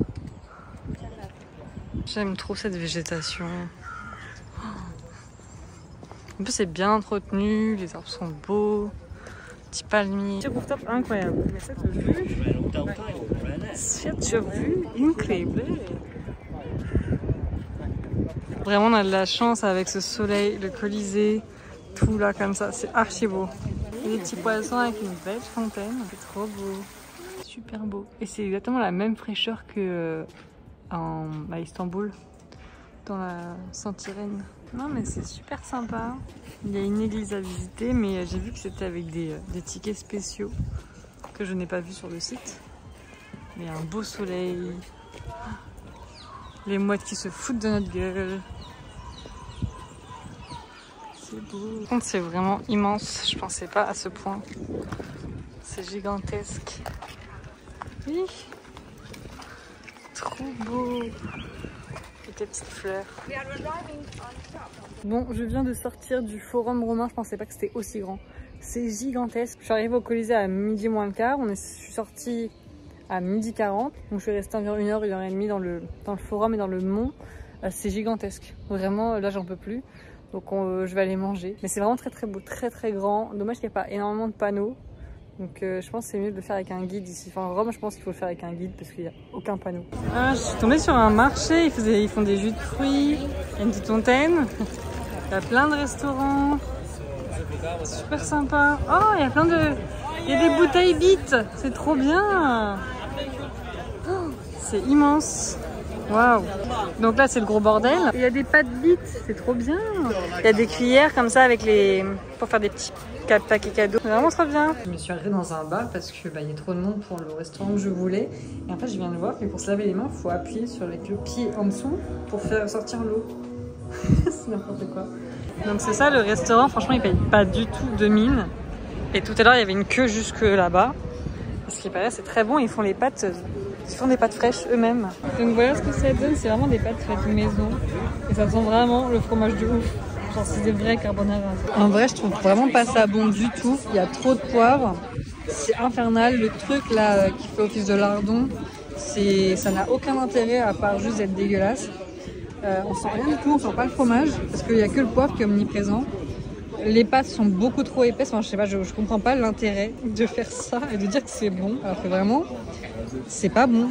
J'aime trop cette végétation. En plus c'est bien entretenu, les arbres sont beaux. Petit palmier. Petit rooftop incroyable. Mais cette vue, cette vue incroyable. Vraiment, on a de la chance avec ce soleil, le Colisée, tout là comme ça. C'est archi beau. Et des petits poissons avec une belle fontaine. C'est trop beau. Super beau. Et c'est exactement la même fraîcheur que euh, en, à Istanbul, dans la Saint-Irène. Non mais c'est super sympa. Il y a une église à visiter, mais j'ai vu que c'était avec des, des tickets spéciaux que je n'ai pas vu sur le site. Mais un beau soleil, les mouettes qui se foutent de notre gueule. C'est beau. Par contre c'est vraiment immense, je pensais pas à ce point. C'est gigantesque. Oui. Trop beau. Des petites fleurs. Bon, je viens de sortir du forum romain, je pensais pas que c'était aussi grand. C'est gigantesque. Je suis arrivée au Colisée à midi moins le quart, on est, je suis sortie à midi quarante, donc je suis restée environ une heure, une heure et demie dans le, dans le forum et dans le mont. c'est gigantesque. Vraiment, là j'en peux plus. Donc on, euh, je vais aller manger. Mais c'est vraiment très très beau, très très grand. Dommage qu'il n'y ait pas énormément de panneaux. Donc euh, je pense que c'est mieux de le faire avec un guide ici. Enfin Rome, je pense qu'il faut le faire avec un guide parce qu'il n'y a aucun panneau. Ah, je suis tombée sur un marché, ils, faisaient, ils font des jus de fruits, il y a une petite fontaine. Il y a plein de restaurants. Super sympa. Oh, il y a plein de... Il y a des bouteilles bites. C'est trop bien. Oh, c'est immense. Waouh. Donc là, c'est le gros bordel. Il y a des pâtes bites. C'est trop bien. Il y a des cuillères comme ça avec les... pour faire des petits paquets cadeaux. C'est vraiment trop bien. Je me suis arrêtée dans un bar parce que bah, il y a trop de monde pour le restaurant que je voulais. Et en fait, je viens de voir que pour se laver les mains, il faut appuyer sur les deux pieds en dessous pour faire sortir l'eau. C'est n'importe quoi. Donc c'est ça le restaurant, franchement il paye pas du tout de mine. Et tout à l'heure il y avait une queue jusque là-bas. Ce qui paraît c'est très bon, ils font les pâtes, ils font des pâtes fraîches eux-mêmes. Donc voilà ce que ça donne, c'est vraiment des pâtes faites maison. Et ça sent vraiment le fromage de ouf. Genre c'est des vrais carbonara. En vrai je trouve vraiment pas ça bon du tout, il y a trop de poivre. C'est infernal, le truc là qui fait office de lardon, ça n'a aucun intérêt à part juste être dégueulasse. Euh, on sent rien du tout, on sent pas le fromage parce qu'il n'y a que le poivre qui est omniprésent. Les pâtes sont beaucoup trop épaisses, enfin, je sais pas, je, je comprends pas l'intérêt de faire ça et de dire que c'est bon alors que vraiment c'est pas bon.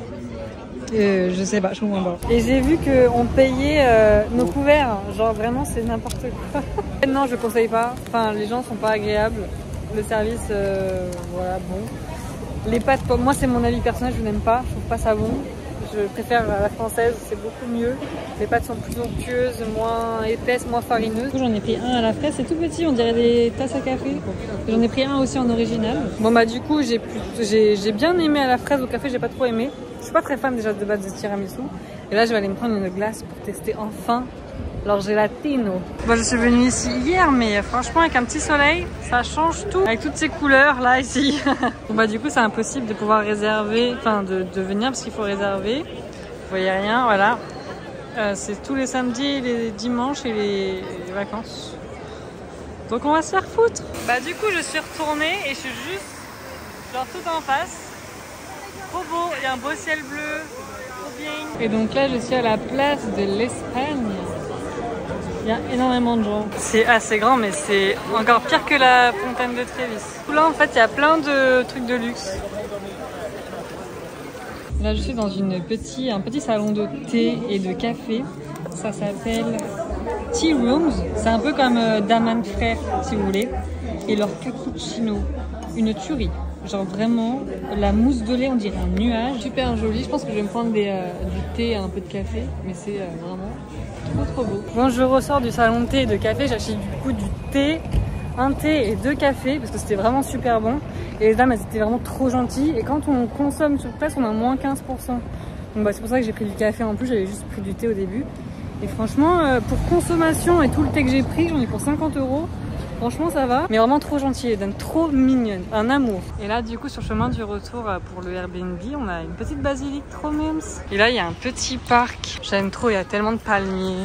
Euh, je sais pas, je comprends pas. Et j'ai vu qu'on payait euh, nos couverts, genre vraiment c'est n'importe quoi. Non, je conseille pas, enfin les gens sont pas agréables, le service, euh, voilà, bon. Les pâtes, moi c'est mon avis personnel, je n'aime pas, je trouve pas ça bon. Je préfère la française, c'est beaucoup mieux. Les pâtes sont plus onctueuses, moins épaisses, moins farineuses. J'en ai pris un à la fraise, c'est tout petit, on dirait des tasses à café. J'en ai pris un aussi en original. Bon bah du coup, j'ai bien aimé à la fraise, au café, j'ai pas trop aimé. Je suis pas très fan déjà de base de tiramisu. Et là, je vais aller me prendre une glace pour tester enfin leur gelatino. Bon, je suis venue ici hier, mais franchement, avec un petit soleil, ça change tout. Avec toutes ces couleurs là, ici. Bon, bah, du coup, c'est impossible de pouvoir réserver, enfin, de, de venir parce qu'il faut réserver. Vous voyez rien, voilà. Euh, c'est tous les samedis, les dimanches et les, les vacances. Donc, on va se faire foutre. Bah, du coup, je suis retournée et je suis juste, genre, tout en face. Trop beau, il y a un beau ciel bleu. Trop bien. Et donc là, je suis à la place de l'Espagne. Il y a énormément de gens. C'est assez grand, mais c'est encore pire que la fontaine de Trévis. Là, en fait, il y a plein de trucs de luxe. Là, je suis dans une petit, un petit salon de thé et de café. Ça s'appelle Tea Rooms. C'est un peu comme euh, Daman Frères, si vous voulez. Et leur cappuccino, une tuerie. Genre vraiment, la mousse de lait, on dirait un nuage. Super joli. Je pense que je vais me prendre des, euh, du thé et un peu de café. Mais c'est euh, vraiment... trop trop beau. Quand je ressors du salon de thé et de café, j'ai acheté du coup du thé, un thé et deux cafés parce que c'était vraiment super bon. Et les dames elles étaient vraiment trop gentilles. Et quand on consomme sur place, on a moins quinze pour cent. Donc bah, c'est pour ça que j'ai pris du café en plus, j'avais juste pris du thé au début. Et franchement, euh, pour consommation et tout le thé que j'ai pris, j'en ai pour cinquante euros. Franchement ça va, mais vraiment trop gentil, elle trop mignonne, un amour. Et là du coup sur le chemin du retour pour le Airbnb, on a une petite basilique trop mimes. Et là il y a un petit parc, j'aime trop, il y a tellement de palmiers.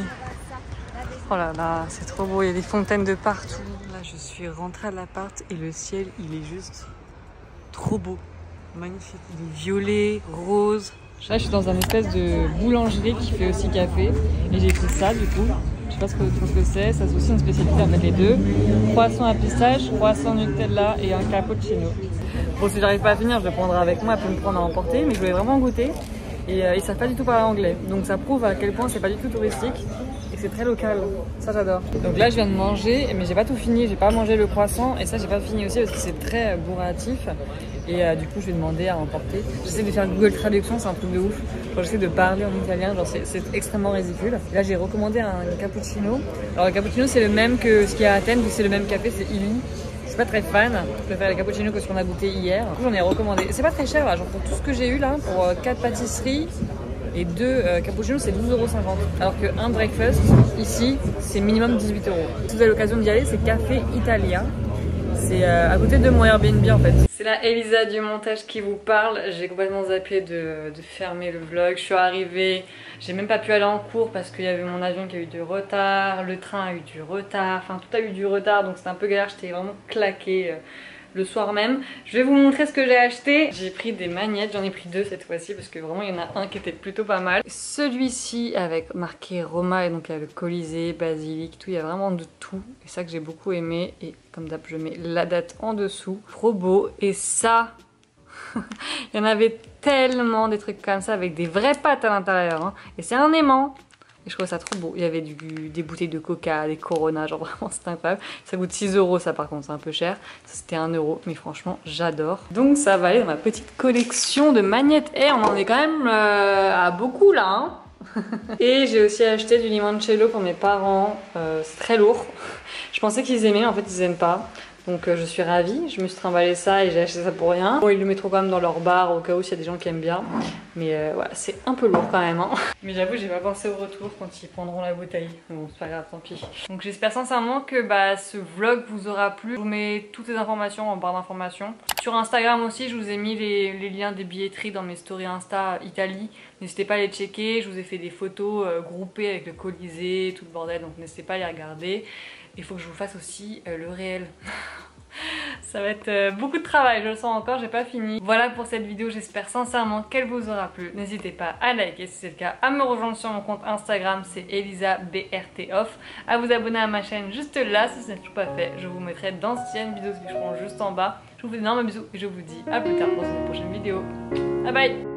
Oh là là, c'est trop beau, il y a des fontaines de partout. Là je suis rentrée à l'appart et le ciel il est juste trop beau, magnifique. Il est violet, rose. Là je suis dans un espèce de boulangerie qui fait aussi café et j'ai pris ça du coup. Je sais pas ce que, ce que c'est, ça c'est aussi une spécialité avec les deux. Croissant à pistache, croissant Nutella et un cappuccino. Bon, si j'arrive pas à finir, je le prendrai avec moi, elle peut me prendre à emporter, mais je voulais vraiment goûter. Et euh, ils savent pas du tout parler anglais, donc ça prouve à quel point c'est pas du tout touristique et c'est très local. Ça j'adore. Donc là je viens de manger, mais j'ai pas tout fini, j'ai pas mangé le croissant et ça j'ai pas fini aussi parce que c'est très euh, bourratif. Et euh, du coup je vais demander à emporter. J'essaie de faire Google Traduction, c'est un truc de ouf. Genre j'essaie de parler en italien, genre c'est extrêmement ridicule. Et là j'ai recommandé un cappuccino. Alors le cappuccino c'est le même que ce qu'il y a à Athènes, c'est le même café, c'est Illy. Je suis pas très fan, je préfère les cappuccinos que ce qu'on a goûté hier. J'en ai recommandé. C'est pas très cher là, genre pour tout ce que j'ai eu là, pour euh, quatre pâtisseries et deux euh, cappuccinos c'est douze euros cinquante. Alors qu'un breakfast ici c'est minimum dix-huit euros. Si vous avez l'occasion d'y aller, c'est Café Italia. C'est euh, à côté de mon Airbnb en fait. C'est là Elisa du montage qui vous parle. J'ai complètement zappé de, de fermer le vlog. Je suis arrivée, j'ai même pas pu aller en cours parce qu'il y avait mon avion qui a eu du retard, le train a eu du retard, enfin tout a eu du retard donc c'était un peu galère, j'étais vraiment claquée. le soir même. Je vais vous montrer ce que j'ai acheté. J'ai pris des magnettes, j'en ai pris deux cette fois-ci parce que vraiment il y en a un qui était plutôt pas mal. Celui-ci avec marqué Roma et donc il y a le Colisée, basilic, tout, il y a vraiment de tout. Et ça que j'ai beaucoup aimé. Et comme d'hab, je mets la date en dessous. Trop beau. Et ça, il y en avait tellement des trucs comme ça avec des vraies pâtes à l'intérieur. Hein. Et c'est un aimant. Et je trouve ça trop beau. Il y avait du, des bouteilles de coca, des Corona, genre vraiment c'est incroyable. Ça coûte six euros ça par contre, c'est un peu cher. Ça c'était un euro, mais franchement j'adore. Donc ça va aller dans ma petite collection de magnettes. Et on en est quand même euh, à beaucoup là. Hein. Et j'ai aussi acheté du limoncello pour mes parents. Euh, c'est très lourd. Je pensais qu'ils aimaient, en fait ils aiment pas. Donc euh, je suis ravie, je me suis trimballé ça et j'ai acheté ça pour rien. Bon, ils le mettront quand même dans leur bar au cas où s'il y a des gens qui aiment bien. Mais euh, voilà, c'est un peu lourd quand même. Hein. Mais j'avoue, j'ai pas pensé au retour quand ils prendront la bouteille. Bon, c'est pas grave, tant pis. Donc j'espère sincèrement que bah, ce vlog vous aura plu. Je vous mets toutes les informations en barre d'informations. Sur Instagram aussi, je vous ai mis les, les liens des billetteries dans mes stories Insta Italie. N'hésitez pas à les checker. Je vous ai fait des photos euh, groupées avec le Colisée, tout le bordel. Donc n'hésitez pas à les regarder. Il faut que je vous fasse aussi euh, le réel. Ça va être euh, beaucoup de travail, je le sens encore, j'ai pas fini. Voilà pour cette vidéo, j'espère sincèrement qu'elle vous aura plu. N'hésitez pas à liker si c'est le cas, à me rejoindre sur mon compte Instagram, c'est Elisa B R T Off, à vous abonner à ma chaîne juste là si ce n'est toujours pas fait. Je vous mettrai d'anciennes vidéos qui seront juste en bas. Je vous fais d'énormes bisous et je vous dis à plus tard pour une prochaine vidéo. Bye bye.